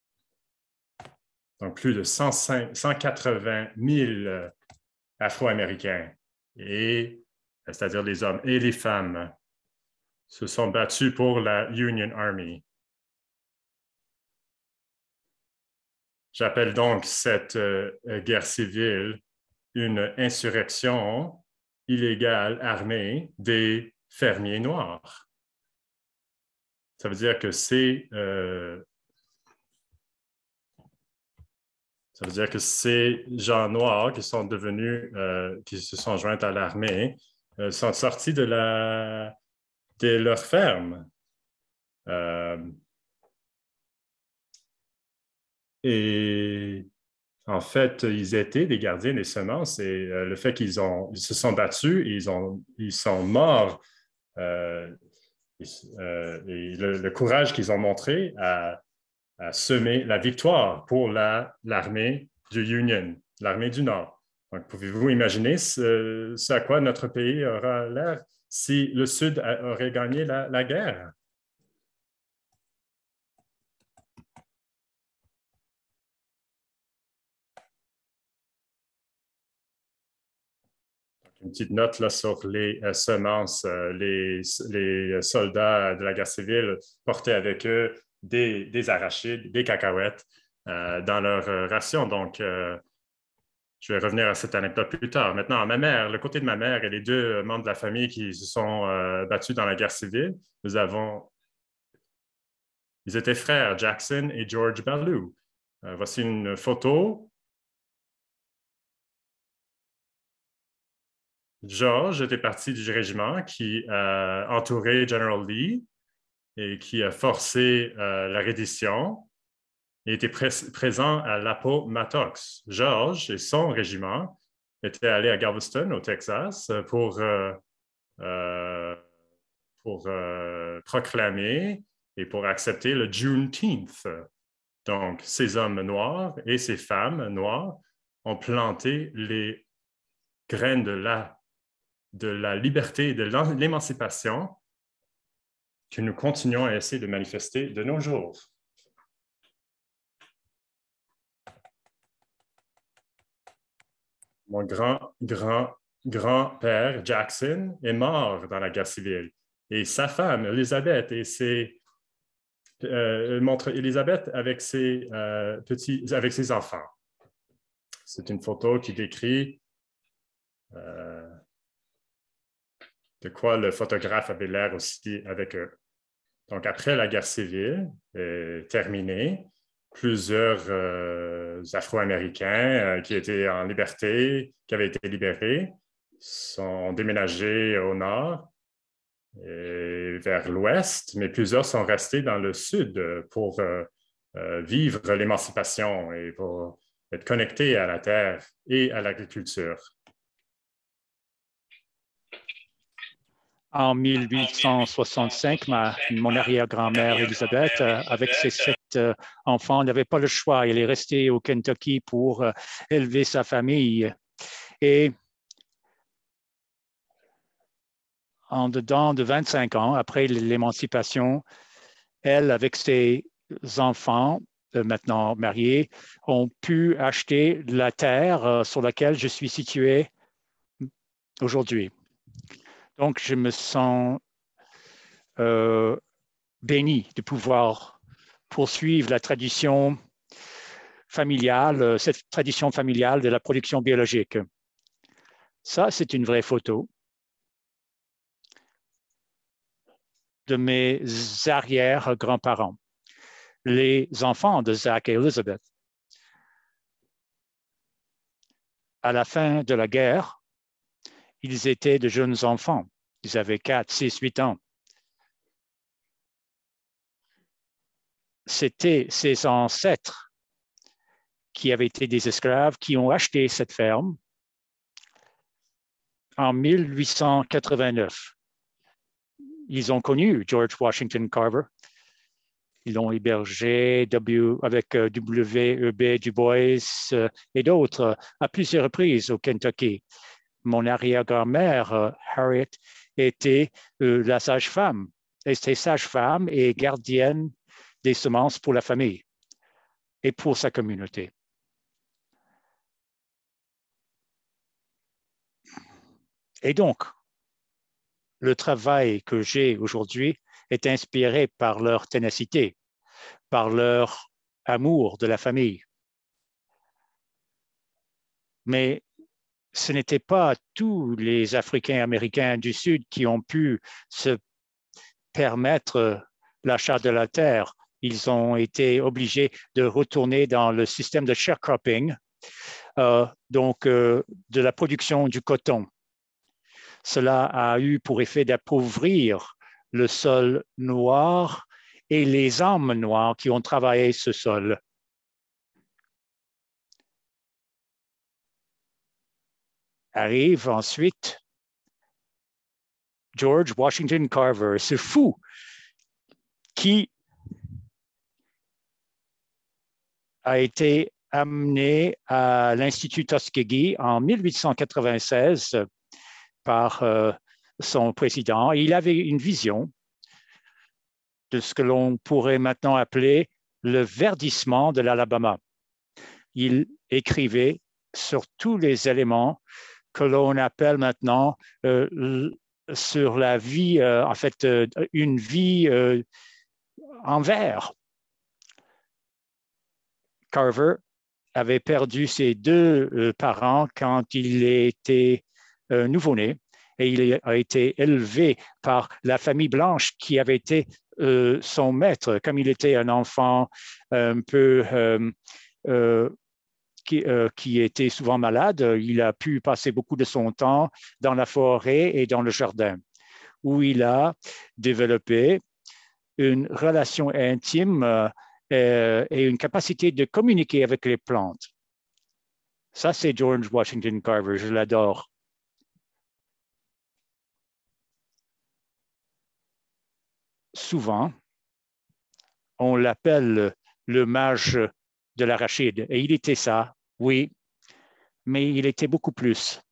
Donc, plus de 180 000 Afro-Américains, c'est-à-dire les hommes et les femmes, se sont battus pour la Union Army. J'appelle donc cette guerre civile une insurrection illégale armée des fermiers noirs. Ça veut dire que ces gens noirs qui sont devenus, qui se sont joints à l'armée, sont sortis de leur ferme. Et en fait, ils étaient des gardiens des semences et le fait qu'ils se sont battus, ils sont morts. Et le courage qu'ils ont montré a semé la victoire pour l'armée du Union, l'armée du Nord. Donc, pouvez-vous imaginer ce à quoi notre pays aura l'air si le Sud aurait gagné la guerre? Une petite note là, sur les semences. Les soldats de la guerre civile portaient avec eux des arachides, des cacahuètes dans leur ration. Donc, je vais revenir à cette anecdote plus tard. Maintenant, le côté de ma mère et les deux membres de la famille qui se sont battus dans la guerre civile, ils étaient frères, Jackson et George Ballou. Voici une photo George était parti du régiment qui a entouré General Lee et qui a forcé la reddition. Il était présent à l'Appomattox. George et son régiment étaient allés à Galveston, au Texas, pour proclamer et pour accepter le Juneteenth. Donc, ces hommes noirs et ces femmes noires ont planté les graines de la liberté et de l'émancipation que nous continuons à essayer de manifester de nos jours. Mon grand-père, Jackson, est mort dans la guerre civile. Et sa femme, Elizabeth, montre Elizabeth avec ses enfants. C'est une photo qui décrit de quoi le photographe avait l'air aussi avec eux. Donc, après la guerre civile terminée, plusieurs Afro-Américains qui étaient en liberté, qui avaient été libérés, sont déménagés au nord et vers l'ouest, mais plusieurs sont restés dans le sud pour vivre l'émancipation et pour être connectés à la terre et à l'agriculture. En 1865, mon arrière-grand-mère Elisabeth, avec ses 7 enfants, n'avait pas le choix. Elle est restée au Kentucky pour élever sa famille. Et en dedans de 25 ans, après l'émancipation, elle, avec ses enfants, maintenant mariés, ont pu acheter la terre sur laquelle je suis situé aujourd'hui. Donc, je me sens béni de pouvoir poursuivre la tradition familiale, cette tradition familiale de la production biologique. Ça, c'est une vraie photo de mes arrière-grands-parents, les enfants de Zach et Elizabeth. À la fin de la guerre, ils étaient de jeunes enfants. Ils avaient 4, 6, 8 ans. C'était ses ancêtres qui avaient été des esclaves qui ont acheté cette ferme en 1889. Ils ont connu George Washington Carver. Ils l'ont hébergé avec W.E.B. Du Bois et d'autres à plusieurs reprises au Kentucky. Mon arrière-grand-mère, Harriet, était la sage-femme. Elle était sage-femme et gardienne des semences pour la famille et pour sa communauté. Et donc, le travail que j'ai aujourd'hui est inspiré par leur ténacité, par leur amour de la famille. Mais ce n'était pas tous les Africains-Américains du Sud qui ont pu se permettre l'achat de la terre. Ils ont été obligés de retourner dans le système de sharecropping, de la production du coton. Cela a eu pour effet d'appauvrir le sol noir et les hommes noirs qui ont travaillé ce sol. Arrive ensuite George Washington Carver, ce fou qui a été amené à l'Institut Tuskegee en 1896 par son président. Il avait une vision de ce que l'on pourrait maintenant appeler le verdissement de l'Alabama. Il écrivait sur tous les éléments que l'on appelle maintenant sur la vie, une vie en vert. Carver avait perdu ses 2 parents quand il était nouveau-né et il a été élevé par la famille blanche qui avait été son maître, comme il était un enfant un peu qui était souvent malade, il a pu passer beaucoup de son temps dans la forêt et dans le jardin, où il a développé une relation intime et une capacité de communiquer avec les plantes. Ça, c'est George Washington Carver, je l'adore. Souvent, on l'appelle le mage de l'arachide. Et il était ça, oui, mais il était beaucoup plus.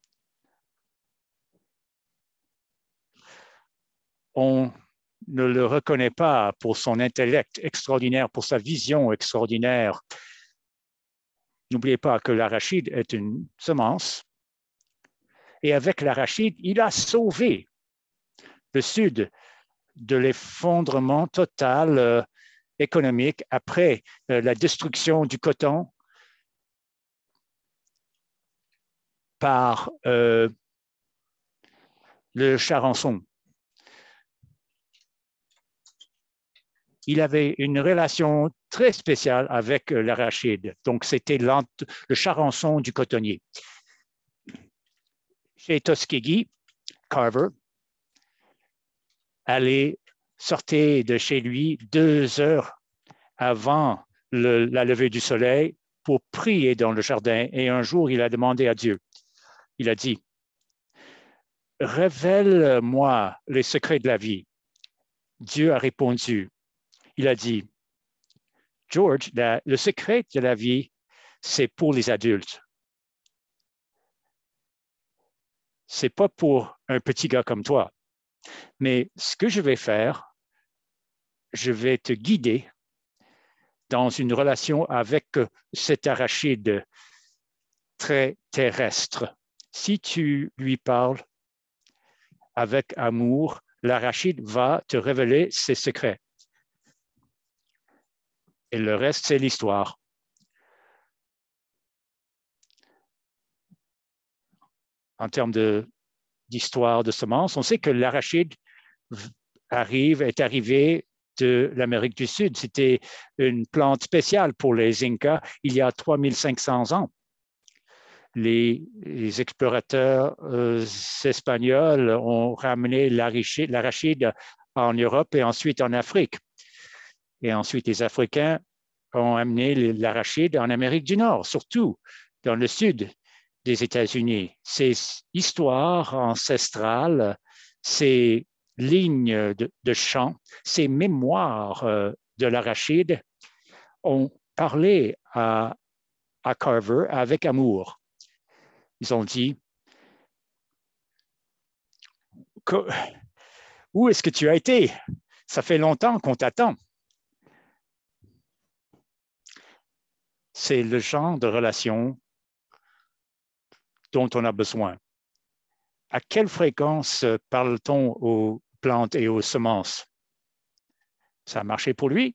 On ne le reconnaît pas pour son intellect extraordinaire, pour sa vision extraordinaire. N'oubliez pas que l'arachide est une semence. Et avec l'arachide, il a sauvé le Sud de l'effondrement total économique après la destruction du coton par le charançon. Il avait une relation très spéciale avec l'arachide. Donc, c'était le charançon du cotonnier. Chez Tuskegee, Carver allait sortir de chez lui 2 heures avant la levée du soleil pour prier dans le jardin. Et un jour, il a demandé à Dieu, il a dit, « Révèle-moi les secrets de la vie. » Dieu a répondu, il a dit, « George, le secret de la vie, c'est pour les adultes. C'est pas pour un petit gars comme toi. Mais ce que je vais faire, je vais te guider dans une relation avec cet arachide très terrestre. Si tu lui parles avec amour, l'arachide va te révéler ses secrets. Et le reste, c'est l'histoire. En termes d'histoire de semences, on sait que l'arachide est arrivé de l'Amérique du Sud. C'était une plante spéciale pour les Incas il y a 3500 ans. Les explorateurs espagnols ont ramené l'arachide en Europe et ensuite en Afrique. Et ensuite, les Africains ont amené l'arachide en Amérique du Nord, surtout dans le sud des États-Unis. Ces histoires ancestrales, ces lignes de chant, ces mémoires de l'arachide ont parlé à Carver avec amour. Ils ont dit, « Où est-ce que tu as été? Ça fait longtemps qu'on t'attend. » C'est le genre de relation dont on a besoin. À quelle fréquence parle-t-on aux plantes et aux semences? Ça a marché pour lui?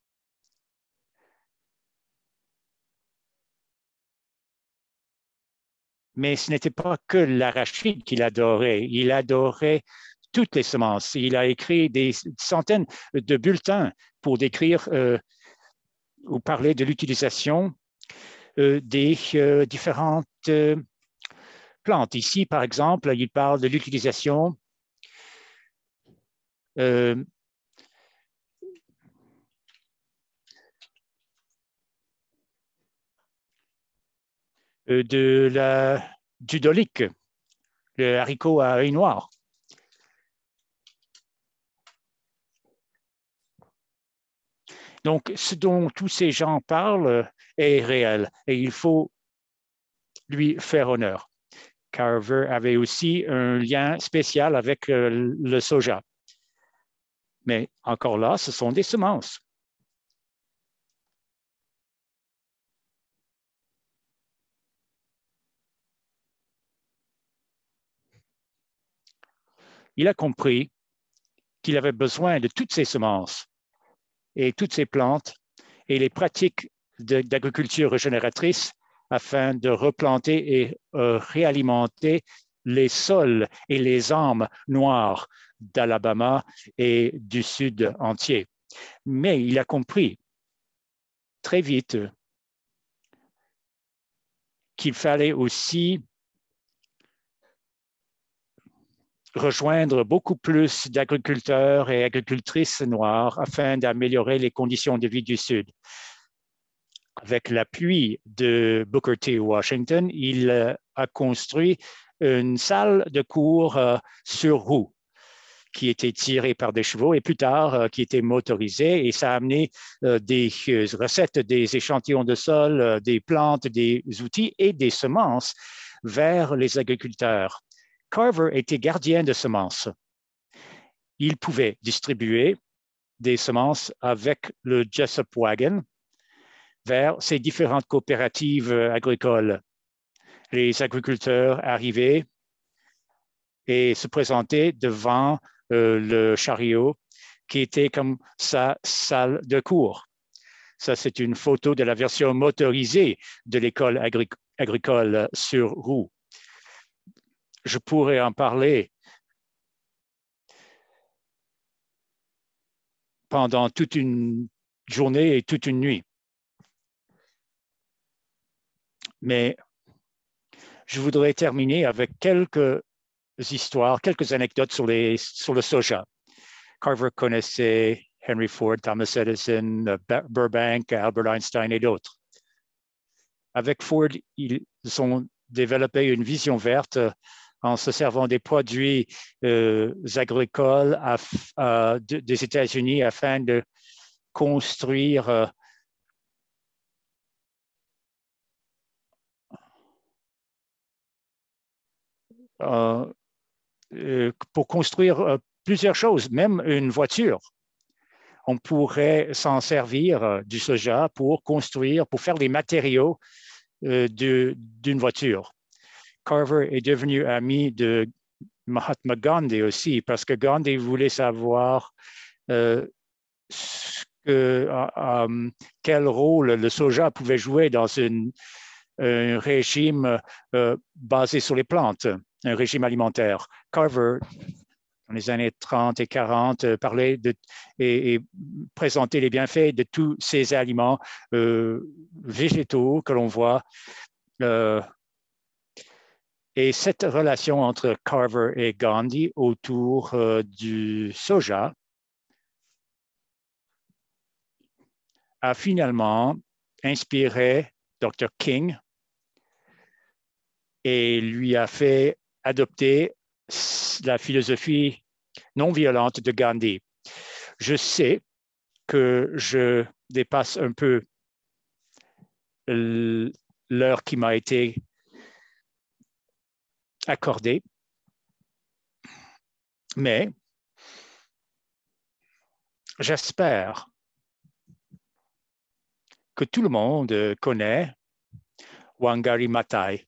Mais ce n'était pas que l'arachide qu'il adorait. Il adorait toutes les semences. Il a écrit des centaines de bulletins pour décrire ou parler de l'utilisation des différentes plantes. Ici, par exemple, il parle de l'utilisation du dolique, le haricot à œil noir. Donc, ce dont tous ces gens parlent est réel et il faut lui faire honneur. Carver avait aussi un lien spécial avec le soja. Mais encore là, ce sont des semences. Il a compris qu'il avait besoin de toutes ces semences et toutes ces plantes et les pratiques d'agriculture régénératrice afin de replanter et réalimenter les sols et les âmes noires d'Alabama et du Sud entier. Mais il a compris très vite qu'il fallait aussi rejoindre beaucoup plus d'agriculteurs et agricultrices noirs afin d'améliorer les conditions de vie du Sud. Avec l'appui de Booker T. Washington, il a construit une salle de cours sur roue qui était tirée par des chevaux et plus tard qui était motorisée, et ça a amené des recettes, des échantillons de sol, des plantes, des outils et des semences vers les agriculteurs. Carver était gardien de semences. Il pouvait distribuer des semences avec le Jesup Wagon vers ces différentes coopératives agricoles. Les agriculteurs arrivaient et se présentaient devant le chariot qui était comme sa salle de cours. Ça, c'est une photo de la version motorisée de l'école agricole sur roue. Je pourrais en parler pendant toute une journée et toute une nuit. Mais je voudrais terminer avec quelques histoires, quelques anecdotes sur le soja. Carver connaissait Henry Ford, Thomas Edison, Burbank, Albert Einstein et d'autres. Avec Ford, ils ont développé une vision verte en se servant des produits agricoles des États-Unis afin de construire plusieurs choses, même une voiture. On pourrait s'en servir du soja pour construire, pour faire les matériaux d'une voiture. Carver est devenu ami de Mahatma Gandhi aussi, parce que Gandhi voulait savoir quel rôle le soja pouvait jouer dans un régime basé sur les plantes, un régime alimentaire. Carver, dans les années 30 et 40, parlait et présentait les bienfaits de tous ces aliments végétaux que l'on voit. Et cette relation entre Carver et Gandhi autour du soja a finalement inspiré Dr. King et lui a fait adopter la philosophie non violente de Gandhi. Je sais que je dépasse un peu l'heure qui m'a été accordée, mais j'espère que tout le monde connaît Wangari Maathai.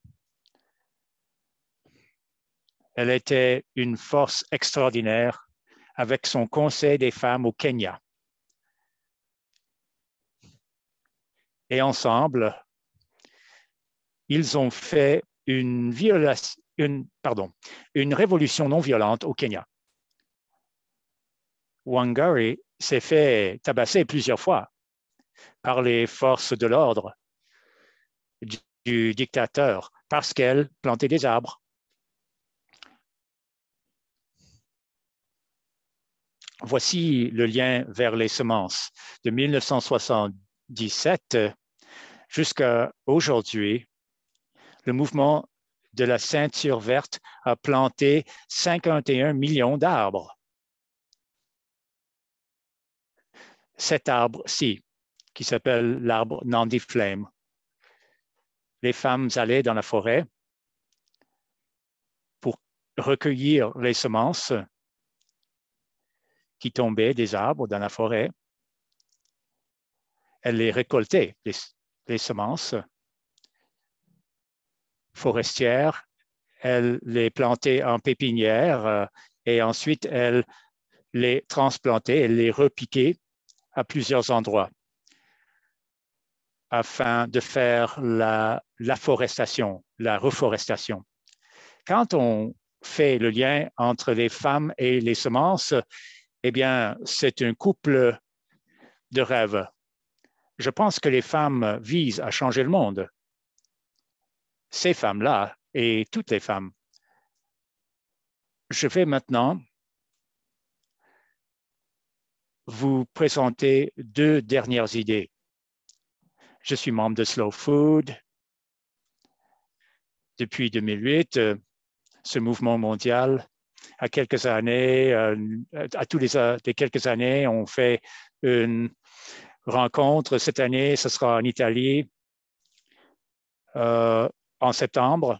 Elle était une force extraordinaire avec son Conseil des femmes au Kenya. Et ensemble, ils ont fait une révolution non violente au Kenya. Wangari s'est fait tabasser plusieurs fois par les forces de l'ordre du dictateur parce qu'elle plantait des arbres. Voici le lien vers les semences. De 1977 jusqu'à aujourd'hui, le mouvement de la ceinture verte a planté 51 millions d'arbres. Cet arbre-ci, qui s'appelle l'arbre Nandi Flame, les femmes allaient dans la forêt pour recueillir les semences qui tombaient des arbres dans la forêt. Elles les récoltaient, les semences forestières. Elles les plantaient en pépinière et ensuite elles les transplantaient, elles les repiquaient à plusieurs endroits afin de faire la forestation, la reforestation. Quand on fait le lien entre les femmes et les semences, eh bien, c'est un couple de rêve. Je pense que les femmes visent à changer le monde. ces femmes-là et toutes les femmes. Je vais maintenant vous présenter deux dernières idées. Je suis membre de Slow Food depuis 2008. Ce mouvement mondial, à quelques années, à tous les quelques années, on fait une rencontre. Cette année, ce sera en Italie en septembre.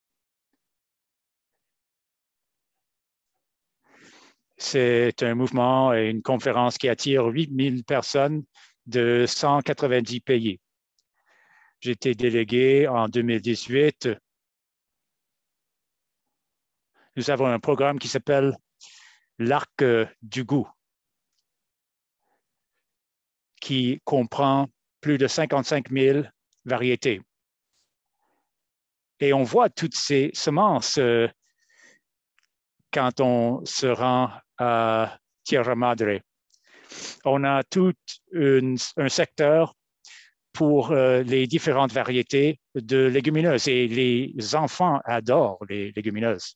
C'est un mouvement et une conférence qui attire 8000 personnes de 190 pays. J'ai été délégué en 2018. Nous avons un programme qui s'appelle l'Arc du goût, qui comprend plus de 55 000 variétés. Et on voit toutes ces semences quand on se rend à Tierra Madre. On a tout un secteur pour les différentes variétés de légumineuses et les enfants adorent les légumineuses.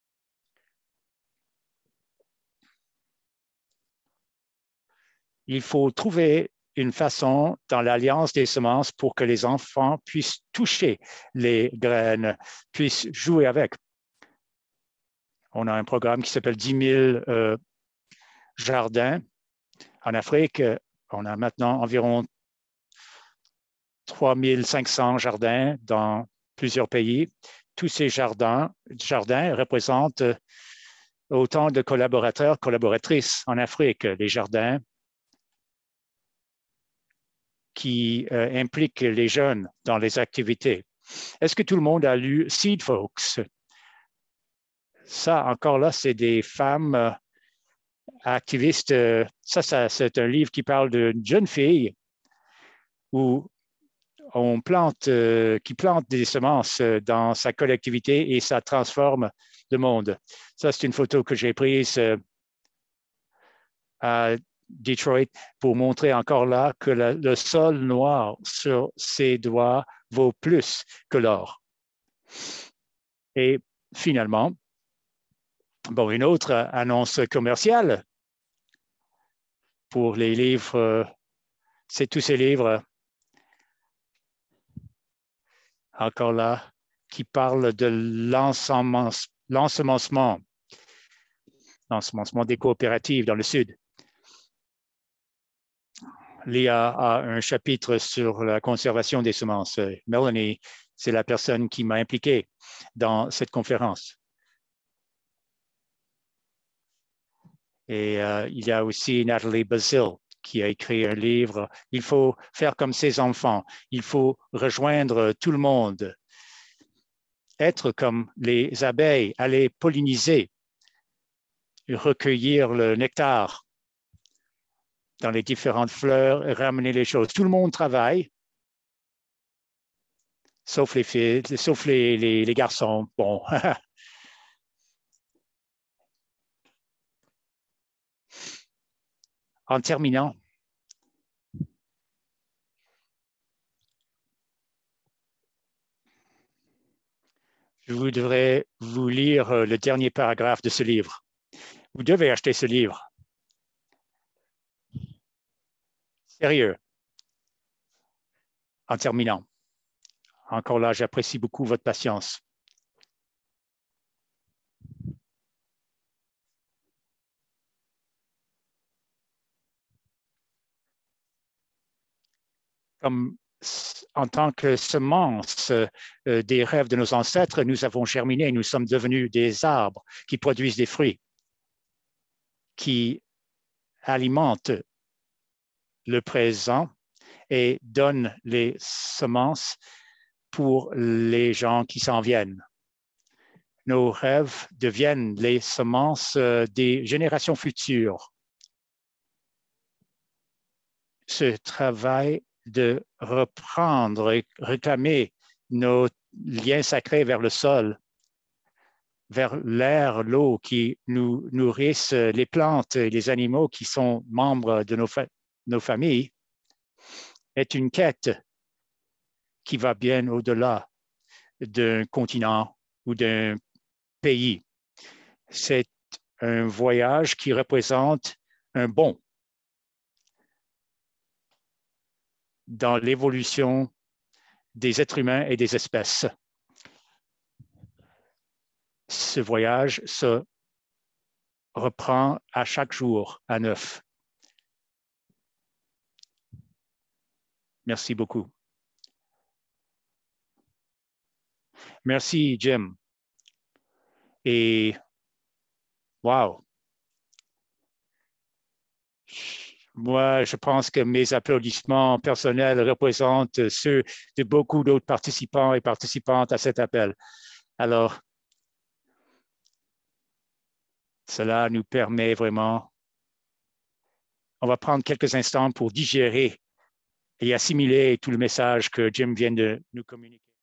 Il faut trouver une façon dans l'Alliance des semences pour que les enfants puissent toucher les graines, puissent jouer avec. On a un programme qui s'appelle 10 000 jardins. En Afrique, on a maintenant environ 3 500 jardins dans plusieurs pays. Tous ces jardins représentent autant de collaborateurs, collaboratrices en Afrique. Les jardins qui impliquent les jeunes dans les activités. Est-ce que tout le monde a lu Seed Folks? Ça, encore là, c'est des femmes activistes. Ça, c'est un livre qui parle d'une jeune fille où on qui plante des semences dans sa collectivité et ça transforme le monde. Ça, c'est une photo que j'ai prise à Detroit pour montrer encore là que le sol noir sur ses doigts vaut plus que l'or. Et finalement, bon, une autre annonce commerciale pour les livres, c'est tous ces livres encore là qui parlent de l'ensemencement des coopératives dans le Sud. Léa a un chapitre sur la conservation des semences. Melanie, c'est la personne qui m'a impliqué dans cette conférence. Et il y a aussi Nathalie Bazil qui a écrit un livre. Il faut faire comme ses enfants. Il faut rejoindre tout le monde. Être comme les abeilles, aller polliniser, recueillir le nectar dans les différentes fleurs et ramener les choses. Tout le monde travaille, sauf les filles, sauf les garçons. Bon. En terminant, je voudrais vous lire le dernier paragraphe de ce livre. Vous devez acheter ce livre. Sérieux. En terminant, encore là, j'apprécie beaucoup votre patience. Comme en tant que semence des rêves de nos ancêtres, nous avons germiné, nous sommes devenus des arbres qui produisent des fruits, qui alimentent le présent et donnent les semences pour les gens qui s'en viennent. Nos rêves deviennent les semences des générations futures. Ce travail de reprendre et réclamer nos liens sacrés vers le sol, vers l'air, l'eau qui nous nourrissent, les plantes et les animaux qui sont membres de nos familles, est une quête qui va bien au-delà d'un continent ou d'un pays. C'est un voyage qui représente un bond dans l'évolution des êtres humains et des espèces. Ce voyage se reprend à chaque jour à neuf. Merci beaucoup. Merci, Jim. Et wow. Moi, je pense que mes applaudissements personnels représentent ceux de beaucoup d'autres participants et participantes à cet appel. Alors, cela nous permet vraiment, on va prendre quelques instants pour digérer et assimiler tout le message que Jim vient de nous communiquer.